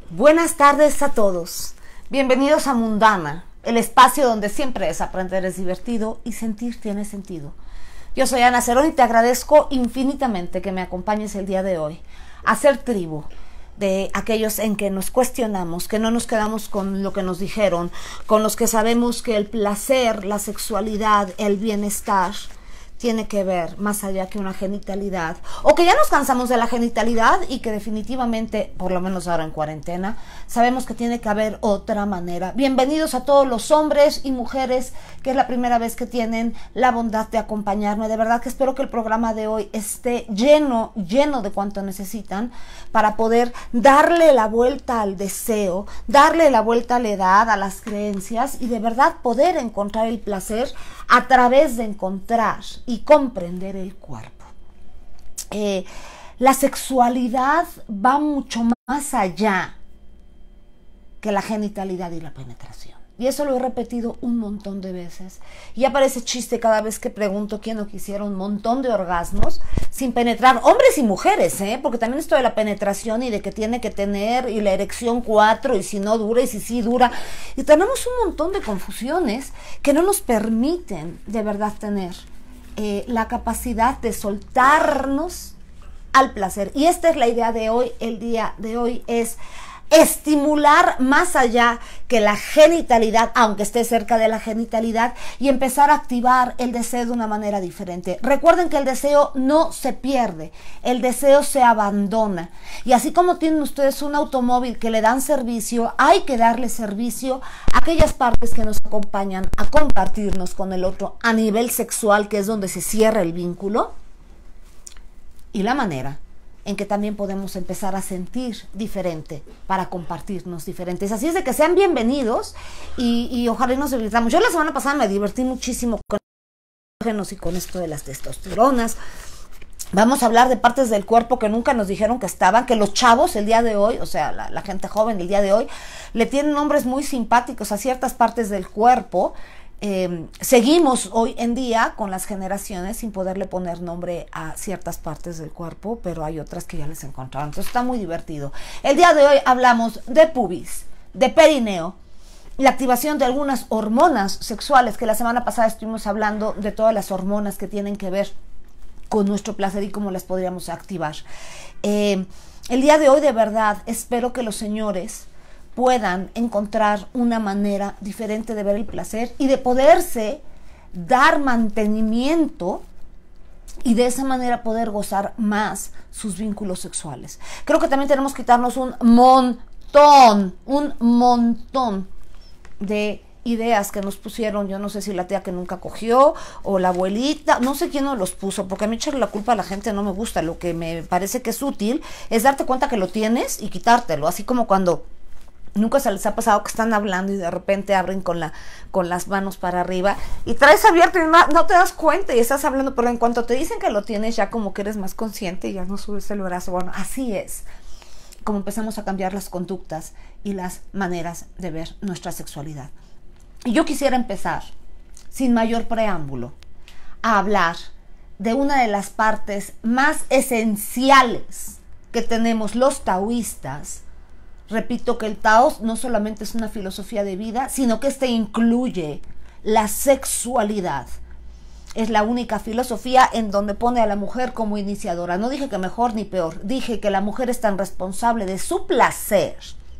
Buenas tardes a todos. Bienvenidos a Mundana, el espacio donde siempre es aprender es divertido y sentir tiene sentido. Yo soy Ana Cerón y te agradezco infinitamente que me acompañes el día de hoy a ser tribu de aquellos en que nos cuestionamos, que no nos quedamos con lo que nos dijeron, con los que sabemos que el placer, la sexualidad, el bienestar tiene que ver más allá que una genitalidad, o que ya nos cansamos de la genitalidad y que definitivamente, por lo menos ahora en cuarentena, sabemos que tiene que haber otra manera. Bienvenidos a todos los hombres y mujeres que es la primera vez que tienen la bondad de acompañarme. De verdad que espero que el programa de hoy esté lleno de cuanto necesitan para poder darle la vuelta al deseo, darle la vuelta a la edad, a las creencias y de verdad poder encontrar el placer a través de encontrar y comprender el cuerpo. La sexualidad va mucho más allá que la genitalidad y la penetración. Y eso lo he repetido un montón de veces. Y ya parece chiste cada vez que pregunto quién no quisiera un montón de orgasmos sin penetrar, hombres y mujeres, porque también esto de la penetración y de que tiene que tener y la erección 4 y si no dura y si sí dura. Y tenemos un montón de confusiones que no nos permiten de verdad tener la capacidad de soltarnos al placer. Y esta es la idea de hoy. El día de hoy es estimular más allá que la genitalidad, aunque esté cerca de la genitalidad, y empezar a activar el deseo de una manera diferente. Recuerden que el deseo no se pierde, el deseo se abandona. Y así como tienen ustedes un automóvil que le dan servicio, hay que darle servicio a aquellas partes que nos acompañan a compartirnos con el otro a nivel sexual, que es donde se cierra el vínculo, y la manera en que también podemos empezar a sentir diferente para compartirnos diferentes. Así es de que sean bienvenidos y ojalá nos divirtamos. Yo la semana pasada me divertí muchísimo con los y con esto de las testosteronas. Vamos a hablar de partes del cuerpo que nunca nos dijeron que estaban, que los chavos el día de hoy, o sea, la gente joven el día de hoy, le tienen nombres muy simpáticos a ciertas partes del cuerpo. Seguimos hoy en día con las generaciones sin poderle poner nombre a ciertas partes del cuerpo, pero hay otras que ya les encontraron. Entonces está muy divertido. El día de hoy hablamos de pubis, de perineo, la activación de algunas hormonas sexuales, que la semana pasada estuvimos hablando de todas las hormonas que tienen que ver con nuestro placer y cómo las podríamos activar. El día de hoy de verdad espero que los señores puedan encontrar una manera diferente de ver el placer y de poderse dar mantenimiento y de esa manera poder gozar más sus vínculos sexuales. Creo que también tenemos que quitarnos un montón de ideas que nos pusieron, yo no sé si la tía que nunca cogió o la abuelita, no sé quién nos los puso, porque a mí echarle la culpa a la gente no me gusta. Lo que me parece que es útil es darte cuenta que lo tienes y quitártelo, así como cuando nunca se les ha pasado que están hablando y de repente abren con las manos para arriba y traes abierto y no te das cuenta y estás hablando, pero en cuanto te dicen que lo tienes ya como que eres más consciente y ya no subes el brazo. Bueno, así es como empezamos a cambiar las conductas y las maneras de ver nuestra sexualidad. Y yo quisiera empezar, sin mayor preámbulo, a hablar de una de las partes más esenciales que tenemos los taoístas. Repito que el Taos no solamente es una filosofía de vida, sino que este incluye la sexualidad. Es la única filosofía en donde pone a la mujer como iniciadora. No dije que mejor ni peor, dije que la mujer es tan responsable de su placer,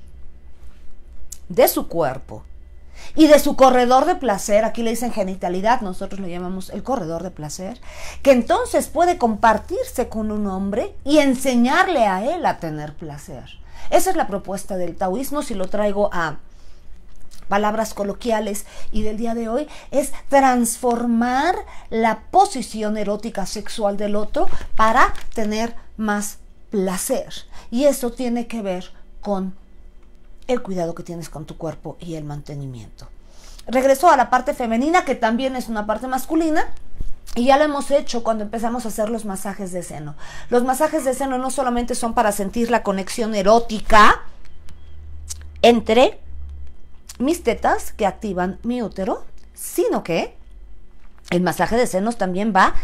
de su cuerpo y de su corredor de placer. Aquí le dicen genitalidad, nosotros le llamamos el corredor de placer, que entonces puede compartirse con un hombre y enseñarle a él a tener placer. Esa es la propuesta del taoísmo. Si lo traigo a palabras coloquiales y del día de hoy, es transformar la posición erótica sexual del otro para tener más placer. Y eso tiene que ver con el cuidado que tienes con tu cuerpo y el mantenimiento. Regreso a la parte femenina, que también es una parte masculina. Y ya lo hemos hecho cuando empezamos a hacer los masajes de seno. Los masajes de seno no solamente son para sentir la conexión erótica entre mis tetas que activan mi útero, sino que el masaje de senos también va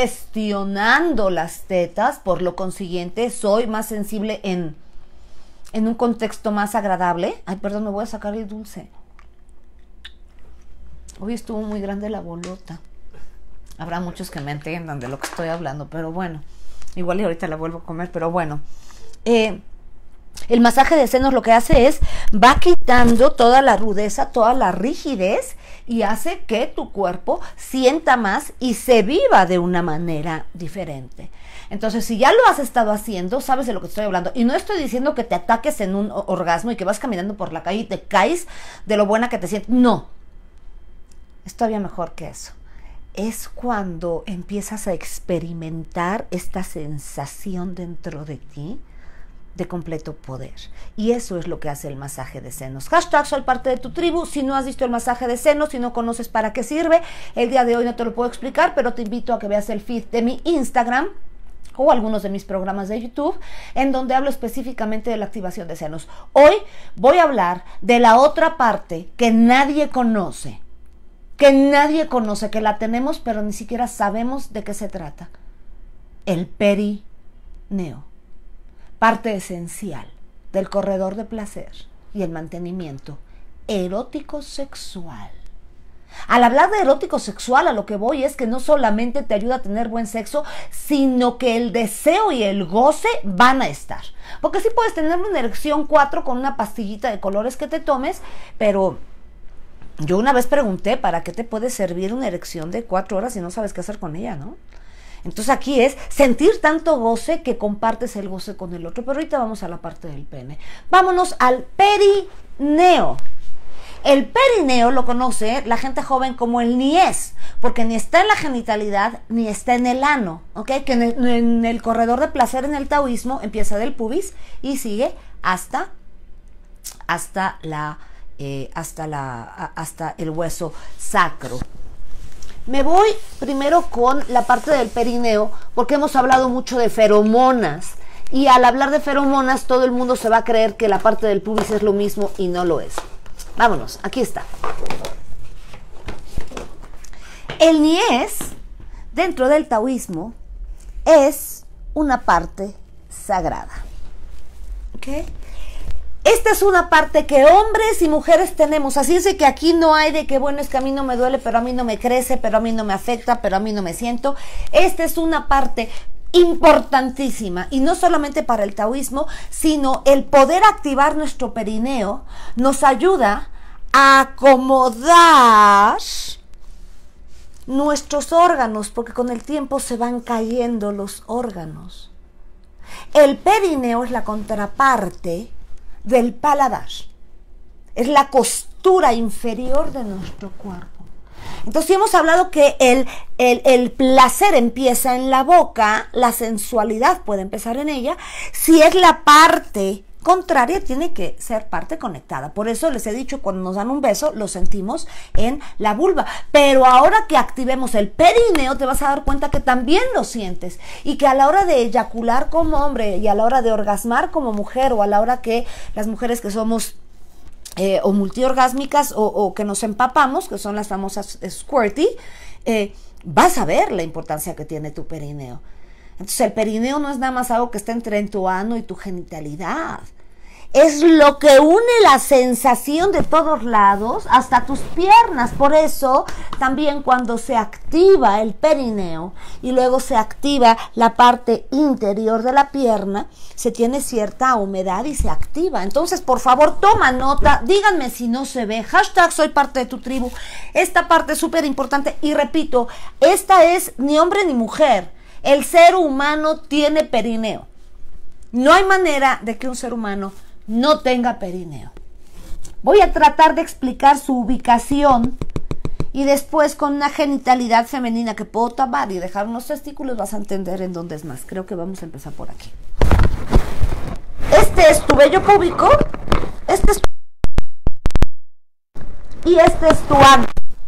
descongestionando las tetas. Por lo consiguiente, soy más sensible en en un contexto más agradable. Ay, perdón, me voy a sacar el dulce. Hoy estuvo muy grande la bolota. Habrá muchos que me entiendan de lo que estoy hablando, pero bueno, igual y ahorita la vuelvo a comer, pero bueno. El masaje de senos lo que hace es, va quitando toda la rudeza, toda la rigidez y hace que tu cuerpo sienta más y se viva de una manera diferente. Entonces, si ya lo has estado haciendo, sabes de lo que estoy hablando. Y no estoy diciendo que te ataques en un orgasmo y que vas caminando por la calle y te caes de lo buena que te sientes. No, es todavía mejor que eso. Es cuando empiezas a experimentar esta sensación dentro de ti de completo poder. Y eso es lo que hace el masaje de senos. Hashtag soy parte de tu tribu. Si no has visto el masaje de senos, si no conoces para qué sirve, el día de hoy no te lo puedo explicar, pero te invito a que veas el feed de mi Instagram o algunos de mis programas de YouTube, en donde hablo específicamente de la activación de senos. Hoy voy a hablar de la otra parte que nadie conoce, que la tenemos, pero ni siquiera sabemos de qué se trata. El perineo. Parte esencial del corredor de placer y el mantenimiento erótico sexual. Al hablar de erótico sexual, a lo que voy es que no solamente te ayuda a tener buen sexo, sino que el deseo y el goce van a estar. Porque sí puedes tener una erección 4 con una pastillita de colores que te tomes, pero yo una vez pregunté, ¿para qué te puede servir una erección de 4 horas si no sabes qué hacer con ella, no? Entonces aquí es sentir tanto goce que compartes el goce con el otro. Pero ahorita vamos a la parte del pene. Vámonos al perineo. El perineo lo conoce la gente joven como el niés, porque ni está en la genitalidad ni está en el ano, ¿ok? Que en el corredor de placer en el taoísmo empieza del pubis y sigue hasta el hueso sacro. Me voy primero con la parte del perineo, porque hemos hablado mucho de feromonas. Y al hablar de feromonas, todo el mundo se va a creer que la parte del pubis es lo mismo y no lo es. Vámonos, aquí está. El niés, dentro del taoísmo, es una parte sagrada. ¿Ok? Esta es una parte que hombres y mujeres tenemos, así es de que aquí no hay de que bueno, es que a mí no me duele, pero a mí no me crece, pero a mí no me afecta, pero a mí no me siento. Esta es una parte importantísima y no solamente para el taoísmo, sino el poder activar nuestro perineo nos ayuda a acomodar nuestros órganos, porque con el tiempo se van cayendo los órganos. El perineo es la contraparte del paladar, es la costura inferior de nuestro cuerpo. Entonces, si hemos hablado que el placer empieza en la boca, la sensualidad puede empezar en ella. Si es la parte contraria, tiene que ser parte conectada. Por eso les he dicho, cuando nos dan un beso, lo sentimos en la vulva. Pero ahora que activemos el perineo, te vas a dar cuenta que también lo sientes. Y que a la hora de eyacular como hombre y a la hora de orgasmar como mujer, o a la hora que las mujeres que somos o multiorgásmicas o que nos empapamos, que son las famosas squirty, vas a ver la importancia que tiene tu perineo. Entonces el perineo no es nada más algo que está entre tu ano y tu genitalidad. Es lo que une la sensación de todos lados hasta tus piernas. Por eso también cuando se activa el perineo y luego se activa la parte interior de la pierna, se tiene cierta humedad y se activa. Entonces, por favor, toma nota, díganme si no se ve. Hashtag soy parte de tu tribu. Esta parte es súper importante y repito, esta es ni hombre ni mujer. El ser humano tiene perineo. No hay manera de que un ser humano no tenga perineo. Voy a tratar de explicar su ubicación y después con una genitalidad femenina que puedo tapar y dejar unos testículos vas a entender en dónde es más. Creo que vamos a empezar por aquí. Este es tu vello púbico, este es y este es tu ano.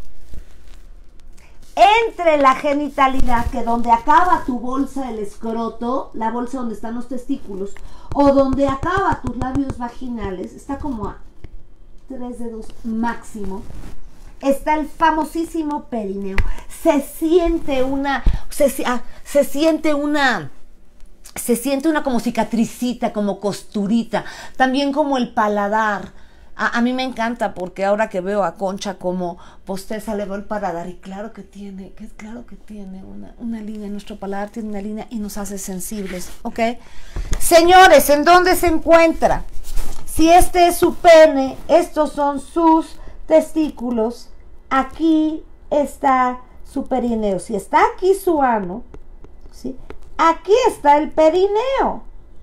Entre la genitalidad, que donde acaba tu bolsa del escroto, la bolsa donde están los testículos, o donde acaba tus labios vaginales, está como a 3 dedos máximo, está el famosísimo perineo. Se siente una se siente una como cicatricita, como costurita, también como el paladar. A mí me encanta porque ahora que veo a Concha como posteza le veo el paladar y claro que tiene una línea, nuestro paladar tiene una línea y nos hace sensibles, ¿ok? Señores, ¿en dónde se encuentra? Si este es su pene, estos son sus testículos, aquí está su perineo. Si está aquí su ano, ¿sí? Aquí está el perineo.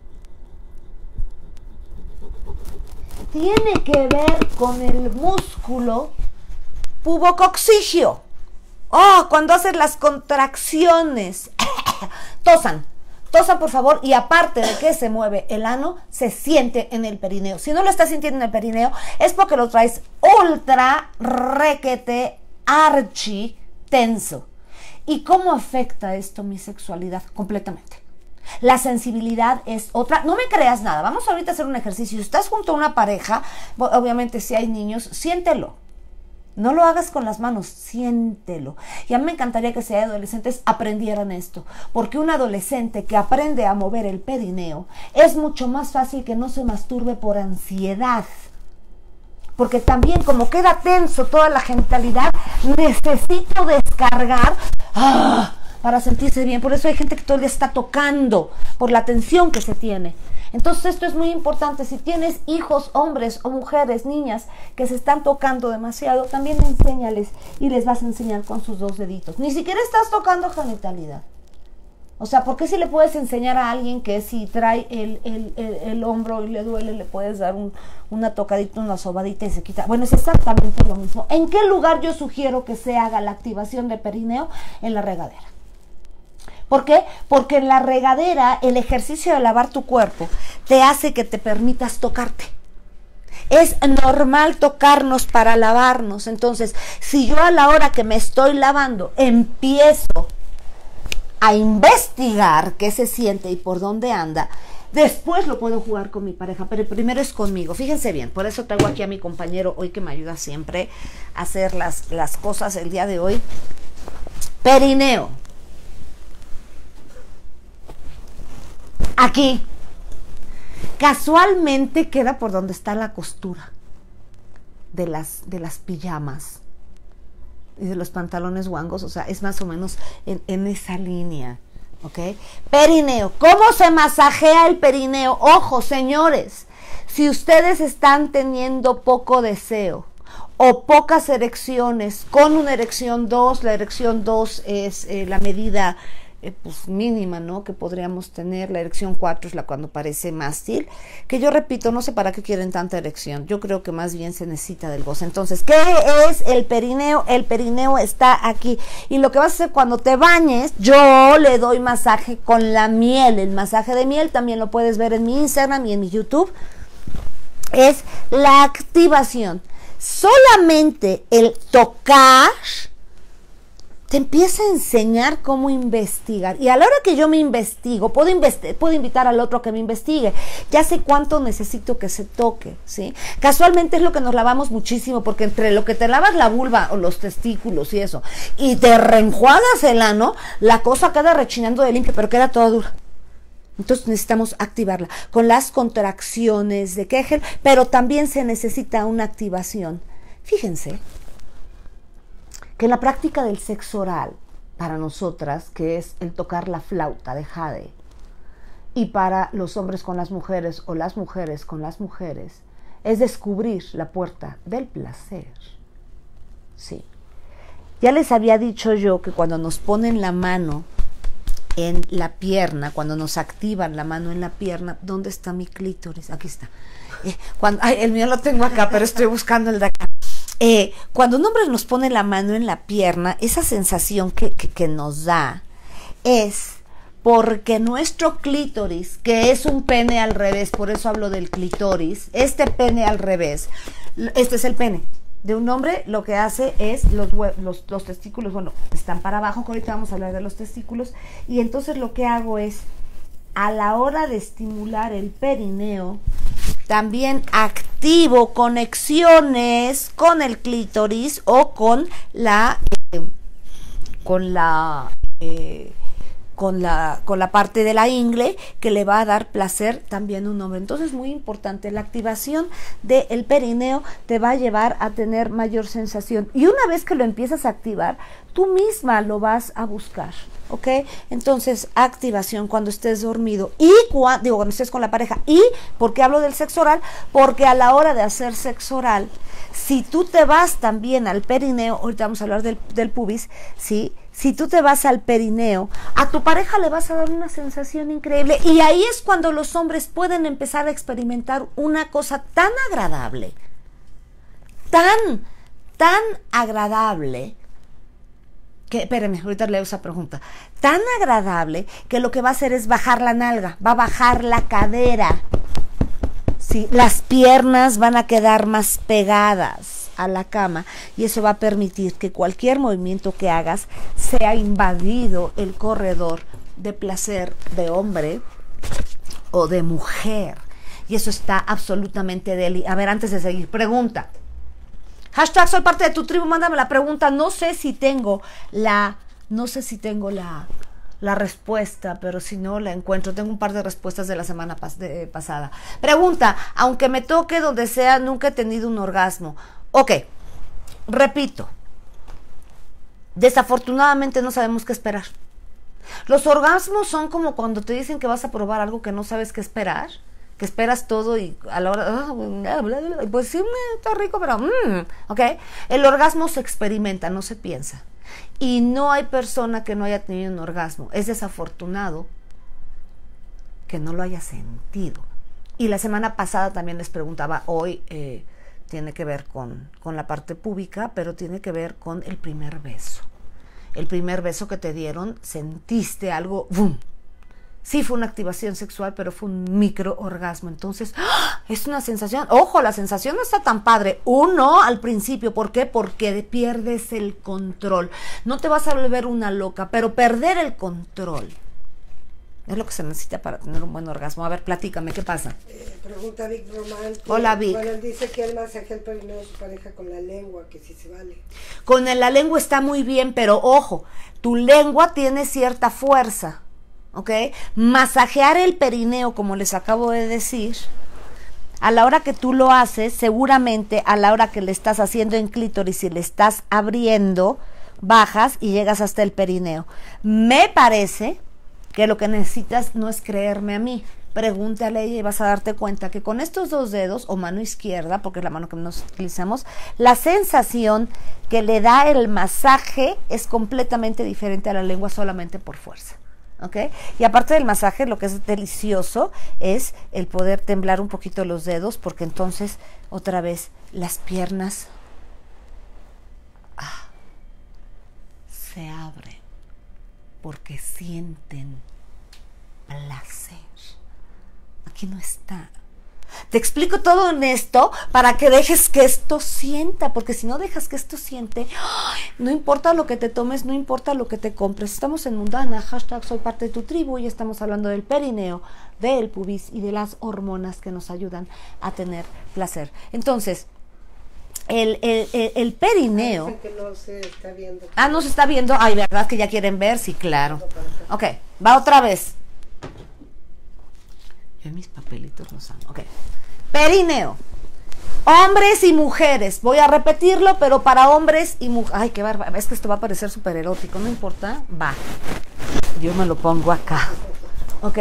Tiene que ver con el músculo pubococcigio. Oh, cuando haces las contracciones. Tosan por favor, y aparte de que se mueve el ano, se siente en el perineo. Si no lo estás sintiendo en el perineo, es porque lo traes ultra requete archi tenso. ¿Y cómo afecta esto mi sexualidad? Completamente. La sensibilidad es otra. No me creas nada. Vamos ahorita a hacer un ejercicio. Si estás junto a una pareja, obviamente si hay niños, siéntelo. No lo hagas con las manos, siéntelo. Y a mí me encantaría que si hay adolescentes aprendieran esto. Porque un adolescente que aprende a mover el perineo es mucho más fácil que no se masturbe por ansiedad. Porque también como queda tenso toda la genitalidad, necesito descargar para sentirse bien. Por eso hay gente que todo el día está tocando por la tensión que se tiene. Entonces esto es muy importante. Si tienes hijos, hombres o mujeres, niñas que se están tocando demasiado, también enséñales y les vas a enseñar con sus 2 deditos. Ni siquiera estás tocando genitalidad. O sea, ¿por qué si le puedes enseñar a alguien que si trae el hombro y le duele, le puedes dar una tocadita, una sobadita y se quita? Bueno, es exactamente lo mismo. ¿En qué lugar yo sugiero que se haga la activación de perineo? En la regadera. ¿Por qué? Porque en la regadera el ejercicio de lavar tu cuerpo te hace que te permitas tocarte. Es normal tocarnos para lavarnos. Entonces, si yo a la hora que me estoy lavando empiezo a investigar qué se siente y por dónde anda, después lo puedo jugar con mi pareja, pero primero es conmigo. Fíjense bien, por eso traigo aquí a mi compañero hoy que me ayuda siempre a hacer las cosas el día de hoy. Perineo. Aquí. Casualmente queda por donde está la costura de las pijamas y de los pantalones guangos, o sea, es más o menos en esa línea, ¿ok? Perineo. ¿Cómo se masajea el perineo? Ojo, señores, si ustedes están teniendo poco deseo o pocas erecciones, con una erección 2, la erección 2 es la medida pues mínima, ¿no?, que podríamos tener. La erección 4 es la cuando parece mástil, que yo repito, no sé para qué quieren tanta erección, yo creo que más bien se necesita del goce. Entonces, ¿qué es el perineo? El perineo está aquí, y lo que vas a hacer cuando te bañes, yo le doy masaje con la miel. El masaje de miel también lo puedes ver en mi Instagram y en mi YouTube. Es la activación. Solamente el tocar te empieza a enseñar cómo investigar. Y a la hora que yo me investigo, puedo invitar al otro a que me investigue. Ya sé cuánto necesito que se toque, ¿sí? Casualmente es lo que nos lavamos muchísimo, porque entre lo que te lavas la vulva o los testículos y eso, y te reenjuagas el ano, la cosa queda rechinando de limpio, pero queda toda dura. Entonces necesitamos activarla con las contracciones de Kegel, pero también se necesita una activación. Fíjense que en la práctica del sexo oral, para nosotras, que es el tocar la flauta de jade, y para los hombres con las mujeres o las mujeres con las mujeres, es descubrir la puerta del placer. Sí. Ya les había dicho yo que cuando nos ponen la mano en la pierna, cuando nos activan la mano en la pierna, ¿dónde está mi clítoris? Aquí está. El mío lo tengo acá, pero estoy buscando el de acá. Cuando un hombre nos pone la mano en la pierna, esa sensación que nos da es porque nuestro clítoris, que es un pene al revés, por eso hablo del clítoris, este pene al revés, este es el pene de un hombre, lo que hace es los testículos, bueno, están para abajo, que ahorita vamos a hablar de los testículos, y entonces lo que hago es, a la hora de estimular el perineo, también activo conexiones con el clítoris o con la con la parte de la ingle que le va a dar placer también a un hombre. Entonces, muy importante, la activación del perineo te va a llevar a tener mayor sensación. Y una vez que lo empiezas a activar, tú misma lo vas a buscar, ¿ok? Entonces, activación cuando estés dormido y cuando estés con la pareja. ¿Y por qué hablo del sexo oral? Porque a la hora de hacer sexo oral, si tú te vas también al perineo, ahorita vamos a hablar del pubis, ¿sí? Si tú te vas al perineo, a tu pareja le vas a dar una sensación increíble. Y ahí es cuando los hombres pueden empezar a experimentar una cosa tan agradable, tan agradable, que, espérenme, ahorita leo esa pregunta, tan agradable que lo que va a hacer es bajar la nalga, va a bajar la cadera, ¿sí? Las piernas van a quedar más pegadas a la cama y eso va a permitir que cualquier movimiento que hagas sea invadido el corredor de placer de hombre o de mujer. Y eso está absolutamente deli. A ver, antes de seguir, pregunta. Hashtag soy parte de tu tribu, mándame la pregunta. No sé si tengo la respuesta, pero si no la encuentro. Tengo un par de respuestas de la semana pasada. Pregunta, aunque me toque donde sea, nunca he tenido un orgasmo. Ok, repito, desafortunadamente no sabemos qué esperar. Los orgasmos son como cuando te dicen que vas a probar algo que no sabes qué esperar, que esperas todo y a la hora, pues sí, está rico, pero, ok. El orgasmo se experimenta, no se piensa. Y no hay persona que no haya tenido un orgasmo. Es desafortunado que no lo haya sentido. Y la semana pasada también les preguntaba, hoy tiene que ver con la parte púbica, pero tiene que ver con el primer beso. El primer beso que te dieron, sentiste algo, ¡bum! Sí fue una activación sexual, pero fue un micro orgasmo. Entonces, ¡ah! Es una sensación, ojo, la sensación no está tan padre. Uno, al principio, ¿por qué? Porque pierdes el control. No te vas a volver una loca, pero perder el control es lo que se necesita para tener un buen orgasmo. A ver, platícame, ¿qué pasa? Pregunta Vic Román. Hola, Vic. Bueno, él dice que él masajea el perineo de su pareja con la lengua, que sí se vale. Con la lengua está muy bien, pero ojo, tu lengua tiene cierta fuerza, ¿ok? Masajear el perineo, como les acabo de decir, a la hora que tú lo haces, seguramente a la hora que le estás haciendo en clítoris y le estás abriendo, bajas y llegas hasta el perineo. Me parece que lo que necesitas no es creerme a mí. Pregúntale a ella y vas a darte cuenta que con estos dos dedos, o mano izquierda, porque es la mano que nos utilizamos, la sensación que le da el masaje es completamente diferente a la lengua solamente por fuerza. ¿Ok? Y aparte del masaje, lo que es delicioso es el poder temblar un poquito los dedos, porque entonces, otra vez, las piernas se abren porque sienten placer. Aquí no está. Te explico todo en esto para que dejes que esto sienta, porque si no dejas que esto siente, no importa lo que te tomes, no importa lo que te compres. Estamos en Mundana, hashtag soy parte de tu tribu, y estamos hablando del perineo, del pubis y de las hormonas que nos ayudan a tener placer. Entonces, el perineo. Dicen que no se está viendo. No se está viendo. Ay, ¿verdad que ya quieren ver? Sí, claro. Ok, va otra vez. Yo mis papelitos no saben. Ok. Perineo. Hombres y mujeres. Voy a repetirlo, pero para hombres y mujeres. Ay, qué bárbaro. Es que esto va a parecer súper erótico. No importa. Va. Yo me lo pongo acá. ¿Ok?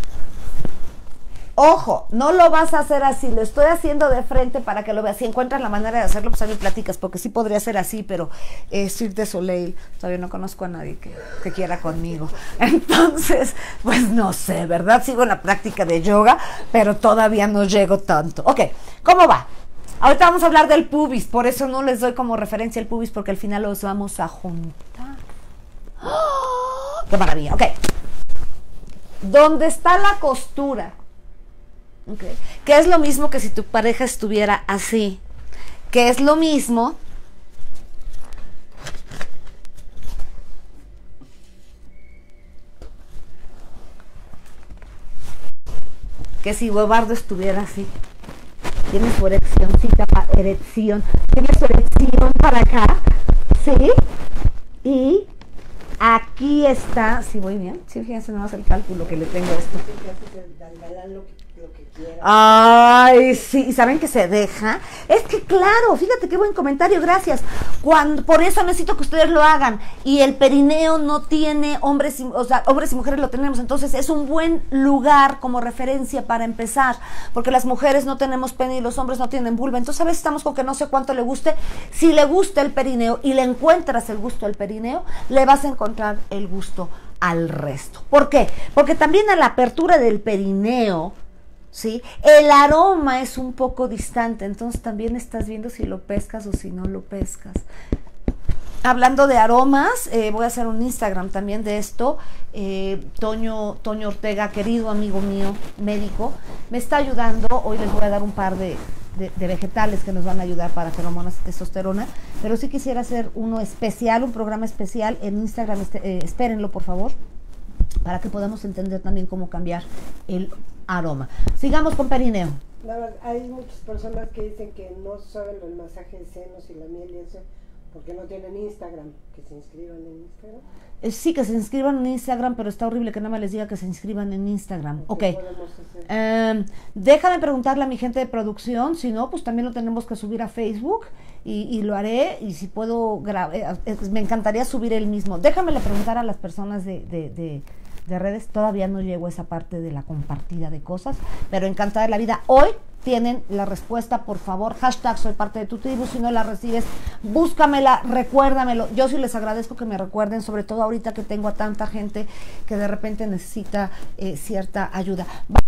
Ojo, no lo vas a hacer así, lo estoy haciendo de frente para que lo veas. Si encuentras la manera de hacerlo, pues a mí platicas, porque sí podría ser así, pero Cirque du Soleil, todavía no conozco a nadie que quiera conmigo. Entonces, pues no sé, ¿verdad? Sigo en la práctica de yoga, pero todavía no llego tanto. Ok, ¿cómo va? Ahorita vamos a hablar del pubis, por eso no les doy como referencia el pubis, porque al final los vamos a juntar. ¡Oh! ¡Qué maravilla! Ok. ¿Dónde está la costura? Okay. Que es lo mismo que si tu pareja estuviera así, que es lo mismo que si Huevardo estuviera así. Tiene su ereccióncita, tiene su erección para acá, ¿sí? Y Aquí está, si voy bien, sí, fíjense nada más el cálculo que le tengo a esto. Lo que quiera. Ay, sí, ¿y saben que se deja? Es que claro, fíjate qué buen comentario, gracias. Por eso necesito que ustedes lo hagan. Y el perineo no tiene hombres y mujeres lo tenemos, entonces es un buen lugar como referencia para empezar, porque las mujeres no tenemos pene y los hombres no tienen vulva. Entonces a veces estamos con que no sé cuánto le guste. Si le gusta el perineo y le encuentras el gusto al perineo, le vas a encontrar el gusto al resto. ¿Por qué? Porque también a la apertura del perineo, ¿sí?, el aroma es un poco distante, entonces también estás viendo si lo pescas o si no lo pescas. Hablando de aromas, voy a hacer un Instagram también de esto. Toño Ortega, querido amigo mío, médico, me está ayudando. Hoy les voy a dar un par de vegetales que nos van a ayudar para feromonas y testosterona, pero sí quisiera hacer uno especial, un programa especial en Instagram, espérenlo por favor, para que podamos entender también cómo cambiar el aroma. Sigamos con perineo. Hay muchas personas que dicen que no saben el masaje de senos y la miel y eso, porque no tienen Instagram, que se inscriban en Instagram. Sí, que se inscriban en Instagram, pero está horrible que nada más les diga que se inscriban en Instagram. Ok. Déjame preguntarle a mi gente de producción, si no, pues también lo tenemos que subir a Facebook y lo haré, y si puedo, me encantaría subir el mismo. Déjame preguntar a las personas de redes, todavía no llego a esa parte de la compartida de cosas, pero encantada de la vida. Hoy tienen la respuesta, por favor, hashtag soy parte de tu tribu. Si no la recibes, búscamela, recuérdamelo. Yo sí les agradezco que me recuerden, sobre todo ahorita que tengo a tanta gente que de repente necesita cierta ayuda.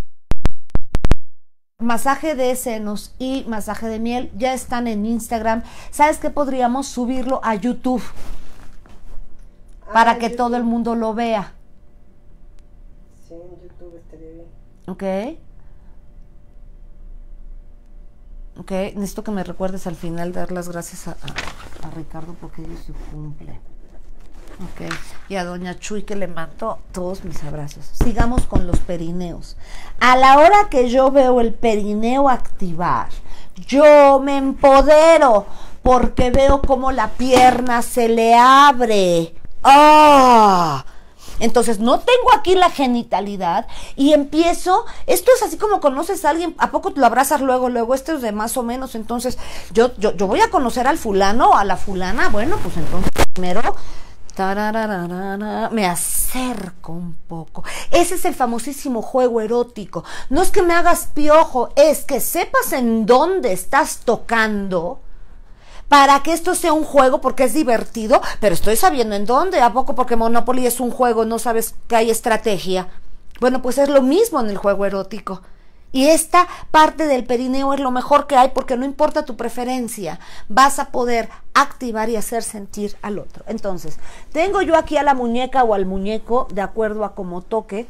Masaje de senos y masaje de miel ya están en Instagram. ¿Sabes qué? Podríamos subirlo a YouTube para que todo el mundo lo vea. Sí, en YouTube estaría bien. Ok. Ok, necesito que me recuerdes al final dar las gracias a Ricardo porque hoy es su cumple. Ok, y a doña Chuy que le mando todos mis abrazos. Sigamos con los perineos. A la hora que yo veo el perineo activar, yo me empodero porque veo cómo la pierna se le abre. ¡Ah! Entonces no tengo aquí la genitalidad y empiezo, esto es así como conoces a alguien, ¿a poco lo abrazas luego? Esto es de más o menos. Entonces yo voy a conocer al fulano o a la fulana, bueno, pues entonces primero me acerco un poco. Ese es el famosísimo juego erótico. No es que me hagas piojo, es que sepas en dónde estás tocando, para que esto sea un juego, porque es divertido, pero estoy sabiendo en dónde. ¿A poco porque Monopoly es un juego no sabes que hay estrategia? Bueno, pues es lo mismo en el juego erótico. Y esta parte del perineo es lo mejor que hay, porque no importa tu preferencia, vas a poder activar y hacer sentir al otro. Entonces, tengo yo aquí a la muñeca o al muñeco, de acuerdo a cómo toque.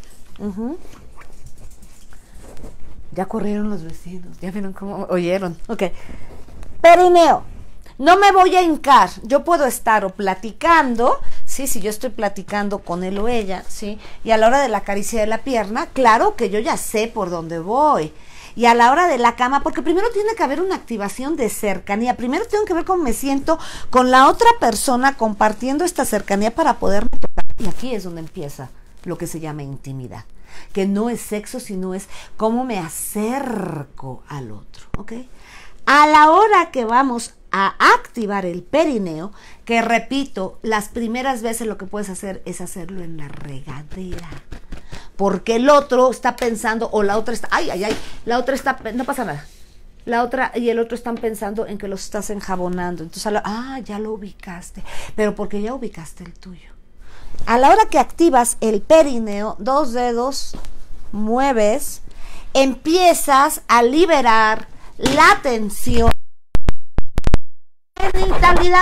Ya corrieron los vecinos, ya vieron cómo oyeron. Ok, perineo. No me voy a hincar, yo puedo estar o platicando, ¿sí? Si yo estoy platicando con él o ella, ¿sí? Y a la hora de la caricia de la pierna, claro que yo ya sé por dónde voy. Y a la hora de la cama, porque primero tiene que haber una activación de cercanía, primero tengo que ver cómo me siento con la otra persona compartiendo esta cercanía para poderme tocar. Y aquí es donde empieza lo que se llama intimidad, que no es sexo, sino es cómo me acerco al otro, ¿ok? A la hora que vamos a activar el perineo, que repito, las primeras veces lo que puedes hacer es hacerlo en la regadera, porque el otro está pensando, o la otra está, la otra está, no pasa nada, la otra y el otro están pensando en que los estás enjabonando, entonces, ya lo ubicaste, pero porque ya ubicaste el tuyo. A la hora que activas el perineo, 2 dedos, mueves, empiezas a liberar la tensión, genitalidad,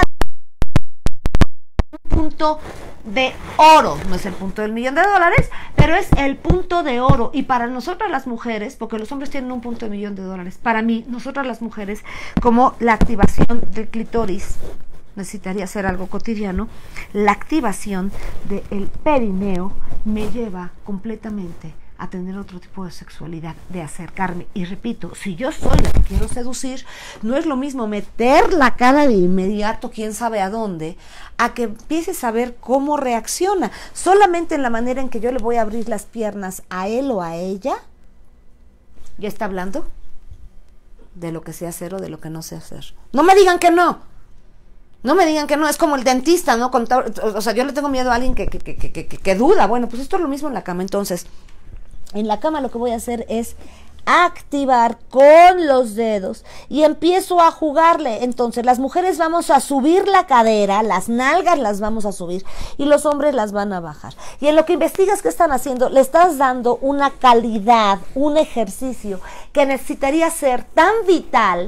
un punto de oro, no es el punto del $1.000.000, pero es el punto de oro. Y para nosotras las mujeres, porque los hombres tienen un punto de $1.000.000, para mí, nosotras las mujeres, como la activación del clítoris, necesitaría ser algo cotidiano, la activación del perineo me lleva completamente a tener otro tipo de sexualidad, de acercarme. Y repito, si yo soy la que quiero seducir, no es lo mismo meter la cara de inmediato, quién sabe a dónde, a que empieces a ver cómo reacciona. Solamente en la manera en que yo le voy a abrir las piernas a él o a ella, ya está hablando de lo que sé hacer o de lo que no sé hacer. No me digan que no. No me digan que no, es como el dentista, ¿no? O sea, yo le tengo miedo a alguien que duda. Bueno, pues esto es lo mismo en la cama. Entonces, en la cama lo que voy a hacer es activar con los dedos y empiezo a jugarle. Entonces las mujeres vamos a subir la cadera, las nalgas las vamos a subir y los hombres las van a bajar. Y en lo que investigas qué están haciendo, le estás dando una calidad, un ejercicio que necesitaría ser tan vital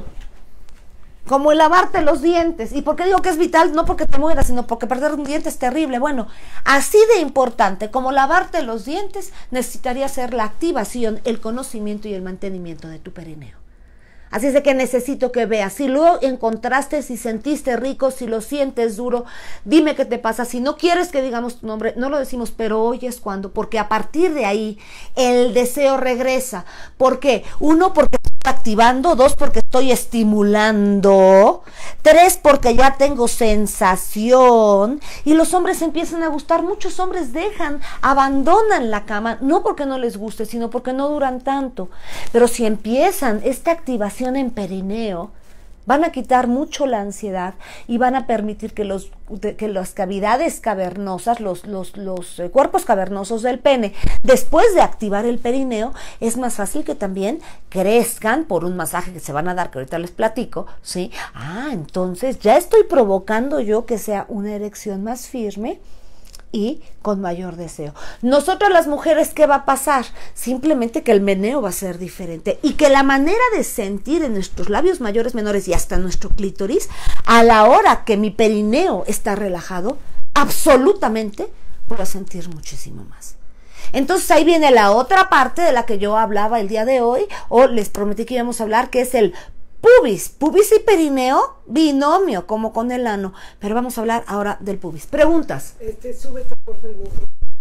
como el lavarte los dientes. ¿Y por qué digo que es vital? No porque te mueras, sino porque perder un diente es terrible. Bueno, así de importante como lavarte los dientes, necesitaría ser la activación, el conocimiento y el mantenimiento de tu perineo. Así es de que necesito que veas. Si lo encontraste, si sentiste rico, si lo sientes duro, dime qué te pasa. Si no quieres que digamos tu nombre, no lo decimos, pero hoy es cuando. Porque a partir de ahí, el deseo regresa. ¿Por qué? 1, porque estoy activando. 2, porque estoy estimulando. 3, porque ya tengo sensación. Y los hombres empiezan a gustar. Muchos hombres abandonan la cama, no porque no les guste, sino porque no duran tanto. Pero si empiezan esta activación en perineo, van a quitar mucho la ansiedad y van a permitir que las cavidades cavernosas, los cuerpos cavernosos del pene, después de activar el perineo, es más fácil que también crezcan por un masaje que se van a dar, que ahorita les platico, ¿sí? Entonces ya estoy provocando yo que sea una erección más firme y con mayor deseo. Nosotras las mujeres, ¿qué va a pasar? Simplemente que el meneo va a ser diferente y que la manera de sentir en nuestros labios mayores, menores y hasta nuestro clítoris, a la hora que mi perineo está relajado, absolutamente voy a sentir muchísimo más. Entonces ahí viene la otra parte de la que yo hablaba el día de hoy, o les prometí que íbamos a hablar, que es el pubis. Pubis y perineo, binomio, como con el ano. Pero vamos a hablar ahora del pubis. Preguntas. Súbete por el micro.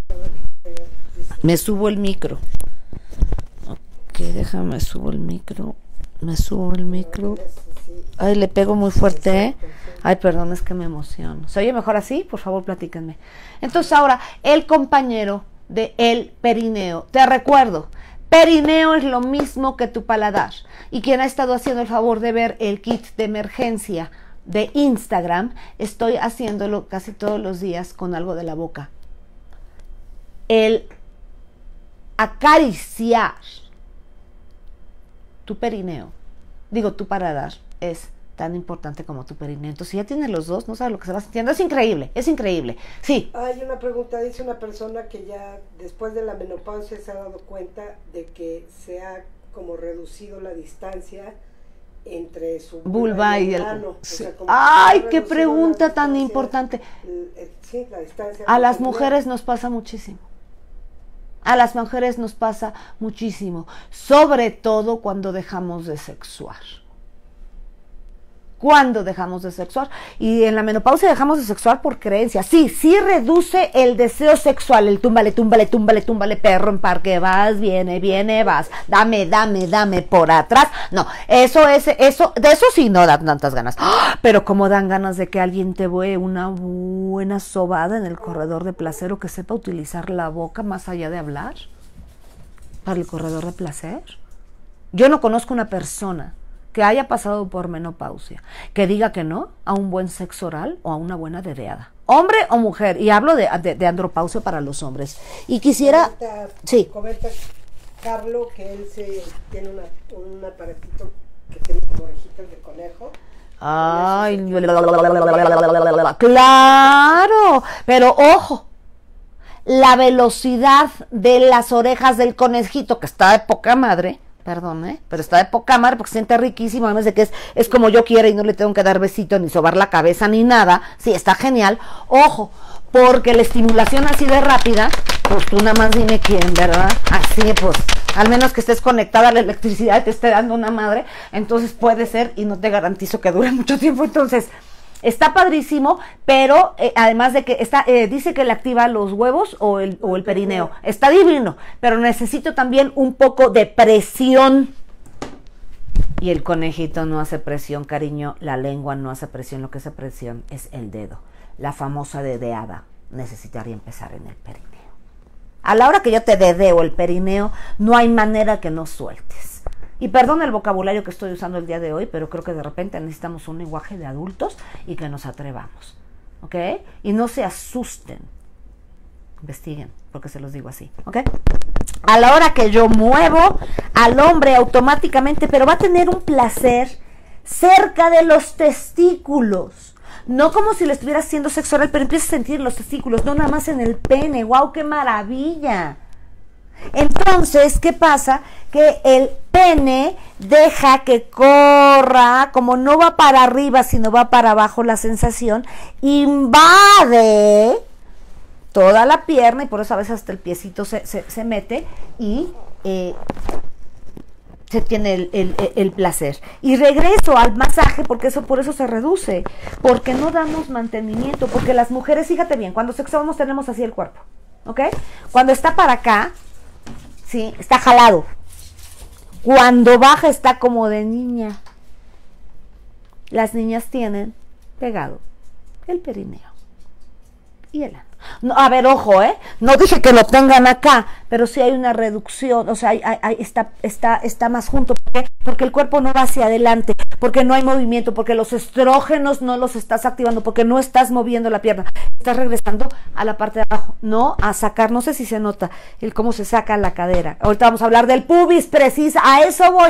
Me subo el micro. Ok, déjame, subo el micro. Me subo el micro. Ay, le pego muy fuerte, ¿eh? Ay, perdón, es que me emociono. ¿Se oye mejor así? Por favor, platíquenme. Entonces ahora, el compañero de el perineo. Te recuerdo, perineo es lo mismo que tu paladar. Y quien ha estado haciendo el favor de ver el kit de emergencia de Instagram, estoy haciéndolo casi todos los días con algo de la boca. El acariciar tu perineo, tu paladar, es tan importante como tu perineo. Entonces, si ya tienes los dos, no sabes lo que se va sintiendo. Es increíble, es increíble. Sí. Hay una pregunta, dice una persona que ya después de la menopausia se ha dado cuenta de que se ha como reducido la distancia entre su vulva y el ano. Sí. O sea, ¡ay, qué pregunta tan importante! Sí, la distancia. A las mujeres nos pasa muchísimo. A las mujeres nos pasa muchísimo. Sobre todo cuando dejamos de sexuar. Cuando dejamos de sexuar. Y en la menopausia dejamos de sexuar por creencia. Sí reduce el deseo sexual. El túmbale, túmbale, túmbale, túmbale, perro en parque, vas, viene, vas, dame por atrás. No, de eso sí no dan tantas ganas. Pero como dan ganas de que alguien te dé una buena sobada en el corredor de placer, o que sepa utilizar la boca más allá de hablar para el corredor de placer. Yo no conozco una persona que haya pasado por menopausia que diga que no a un buen sexo oral o a una buena dedeada, hombre o mujer, y hablo de andropausia para los hombres. Y quisiera comenta Carlos que él tiene un aparatito que tiene como orejitas de conejo. Ay, claro, pero ojo, la velocidad de las orejas del conejito, que está de poca madre, perdón, pero está de poca madre porque se siente riquísimo, además de que es como yo quiera y no le tengo que dar besito, ni sobar la cabeza, ni nada. Sí, está genial. Ojo, porque la estimulación así de rápida, pues tú nada más dime quién, ¿verdad? Así, pues, al menos que estés conectada a la electricidad y te esté dando una madre, entonces puede ser, y no te garantizo que dure mucho tiempo. Entonces, Está padrísimo, pero además de que dice que le activa los huevos o el perineo. Está divino, pero necesito también un poco de presión. Y el conejito no hace presión, cariño, la lengua no hace presión, lo que hace presión es el dedo. La famosa dedeada necesitaría empezar en el perineo. A la hora que yo te dedeo el perineo, no hay manera que no sueltes. Y perdón el vocabulario que estoy usando el día de hoy, pero creo que de repente necesitamos un lenguaje de adultos y que nos atrevamos, ¿ok? Y no se asusten. Investiguen, porque se los digo así, ¿ok? A la hora que yo muevo al hombre automáticamente, pero va a tener un placer cerca de los testículos. No como si le estuviera haciendo sexo oral, pero empieza a sentir los testículos, no nada más en el pene. ¡Wow, qué maravilla! Entonces, ¿qué pasa? Que el pene deja que corra, como no va para arriba, sino va para abajo, la sensación invade toda la pierna, y por eso a veces hasta el piecito se mete y se tiene el placer. Y regreso al masaje, porque por eso se reduce, porque no damos mantenimiento, porque las mujeres, fíjate bien, cuando sexuamos tenemos así el cuerpo, ¿ok? Cuando está para acá, sí, está jalado. Cuando baja está como de niña. Las niñas tienen pegado el perineo y el ano. No, a ver, ojo, no dije que lo tengan acá, pero sí hay una reducción, o sea, está más junto. ¿Por qué? Porque el cuerpo no va hacia adelante, porque no hay movimiento, porque los estrógenos no los estás activando, porque no estás moviendo la pierna, estás regresando a la parte de abajo, no a sacar, no sé si se nota el cómo se saca la cadera. Ahorita vamos a hablar del pubis, precisa, a eso voy.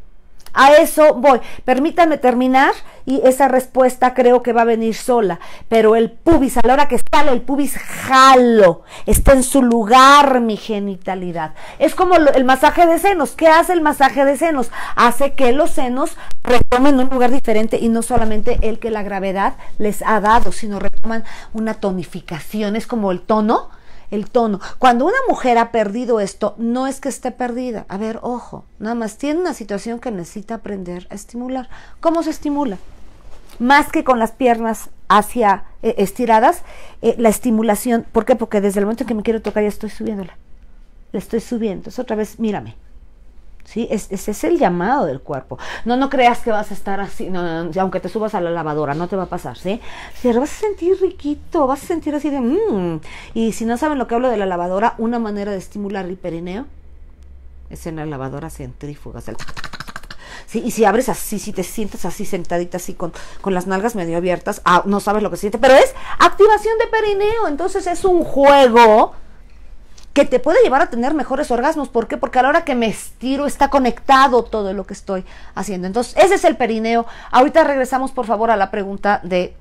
Permítanme terminar y esa respuesta creo que va a venir sola. Pero el pubis, a la hora que sale el pubis, jalo, está en su lugar mi genitalidad. Es como el masaje de senos. ¿Qué hace el masaje de senos? Hace que los senos retomen un lugar diferente, y no solamente el que la gravedad les ha dado, sino retoman una tonificación. Es como el tono. Cuando una mujer ha perdido esto, no es que esté perdida. A ver, ojo, nada más tiene una situación que necesita aprender a estimular. ¿Cómo se estimula? Más que con las piernas hacia estiradas, la estimulación. ¿Por qué? Porque desde el momento en que me quiero tocar ya estoy subiéndola. La estoy subiendo. Entonces otra vez, mírame. ¿Sí? Ese es el llamado del cuerpo. No creas que vas a estar así, no, aunque te subas a la lavadora, no te va a pasar, ¿sí? Pero vas a sentir riquito, vas a sentir así de Y si no saben lo que hablo de la lavadora, una manera de estimular el perineo es en la lavadora centrífuga. ¿Sí? Y si abres así, si te sientes así sentadita, así con las nalgas medio abiertas, no sabes lo que se siente, pero es activación de perineo. Entonces es un juego que te puede llevar a tener mejores orgasmos. ¿Por qué? Porque a la hora que me estiro está conectado todo lo que estoy haciendo. Entonces, ese es el perineo. Ahorita regresamos, por favor, a la pregunta de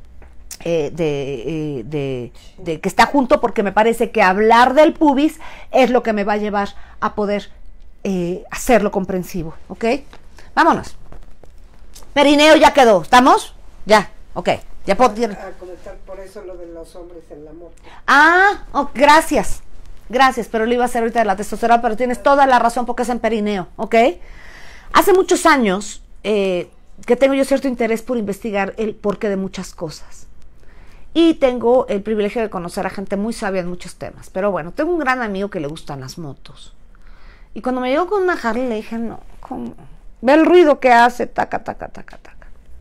que está junto, porque me parece que hablar del pubis es lo que me va a llevar a poder hacerlo comprensivo, ¿ok? Vámonos. Perineo ya quedó, ¿estamos? Ya, ok. Ya puedo a comentar por eso lo de los hombres en la moto. Gracias, pero lo iba a hacer ahorita de la testosterona, pero tienes toda la razón porque es en perineo, ¿ok? Hace muchos años que tengo yo cierto interés por investigar el porqué de muchas cosas. Y tengo el privilegio de conocer a gente muy sabia en muchos temas. Pero bueno, tengo un gran amigo que le gustan las motos. Y cuando me llegó con una Harley le dije, no, ¿cómo? Ve el ruido que hace, taca, taca, taca, taca.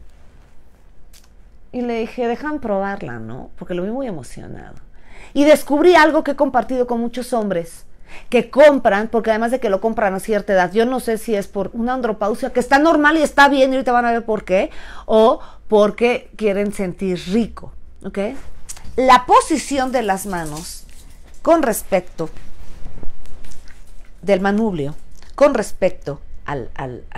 Y le dije, déjame probarla, ¿no? Porque lo vi muy emocionado. Y descubrí algo que he compartido con muchos hombres que compran, porque además de que lo compran a cierta edad, yo no sé si es por una andropausia, que está normal y está bien, y ahorita van a ver por qué, o porque quieren sentir rico, ¿ok? La posición de las manos con respecto del manubrio, con respecto al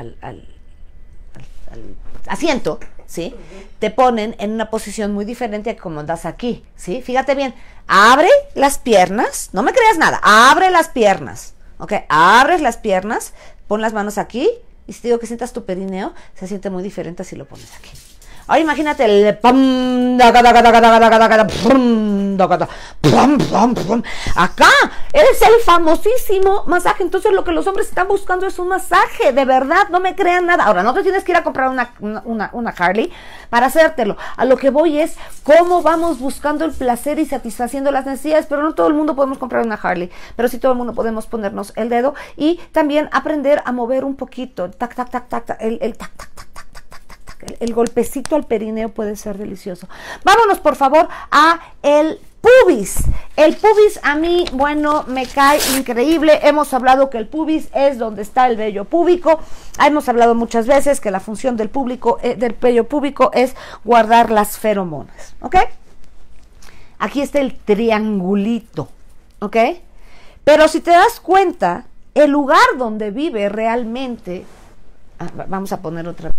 asiento, ¿sí? Te ponen en una posición muy diferente a como andas aquí, ¿sí? Fíjate bien, abre las piernas, no me creas nada, abre las piernas, ¿ok? Abres las piernas, pon las manos aquí, y si te digo que sientas tu perineo, se siente muy diferente si lo pones aquí. Ahora imagínate el pam, daga, daga, daga, daga, daga, daga, pum, daga, daga, pum, pum, pum. Acá es el famosísimo masaje. Entonces lo que los hombres están buscando es un masaje, de verdad, no me crean nada. Ahora, no te tienes que ir a comprar una Harley para hacértelo. A lo que voy es cómo vamos buscando el placer y satisfaciendo las necesidades, pero no todo el mundo podemos comprar una Harley, pero sí todo el mundo podemos ponernos el dedo y también aprender a mover un poquito, tac, tac, tac, tac, el tac, tac, tac, tac, tac, tac, tac, tac, el golpecito al perineo puede ser delicioso. Vámonos por favor a el pubis. El pubis a mí, bueno, me cae increíble. Hemos hablado que el pubis es donde está el vello púbico. Hemos hablado muchas veces que la función del vello púbico es guardar las feromonas, ¿ok? Aquí está el triangulito, ¿ok? Pero si te das cuenta, el lugar donde vive realmente, vamos a poner otra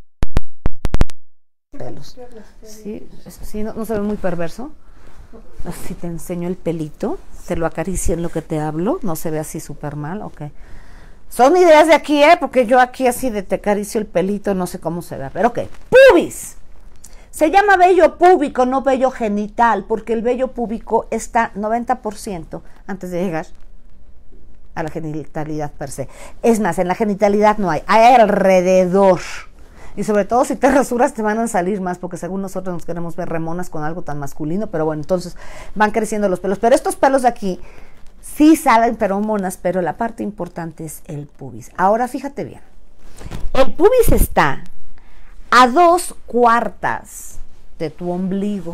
pelos. Sí, sí, no se ve muy perverso. Si te enseño el pelito, te lo acaricio en lo que te hablo, no se ve así súper mal, ok. Son ideas de aquí, porque yo aquí así de te acaricio el pelito, no sé cómo se ve, pero ok. Pubis. Se llama vello púbico, no vello genital, porque el vello púbico está 90% antes de llegar a la genitalidad per se. Es más, en la genitalidad no hay alrededor. Y sobre todo si te rasuras te van a salir más, porque según nosotros nos queremos ver remonas con algo tan masculino, pero bueno, entonces van creciendo los pelos. Pero estos pelos de aquí sí salen feromonas, pero la parte importante es el pubis. Ahora fíjate bien, el pubis está a 2/4 de tu ombligo.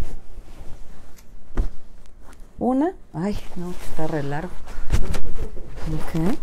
Una, ay, no, está re largo. Okay.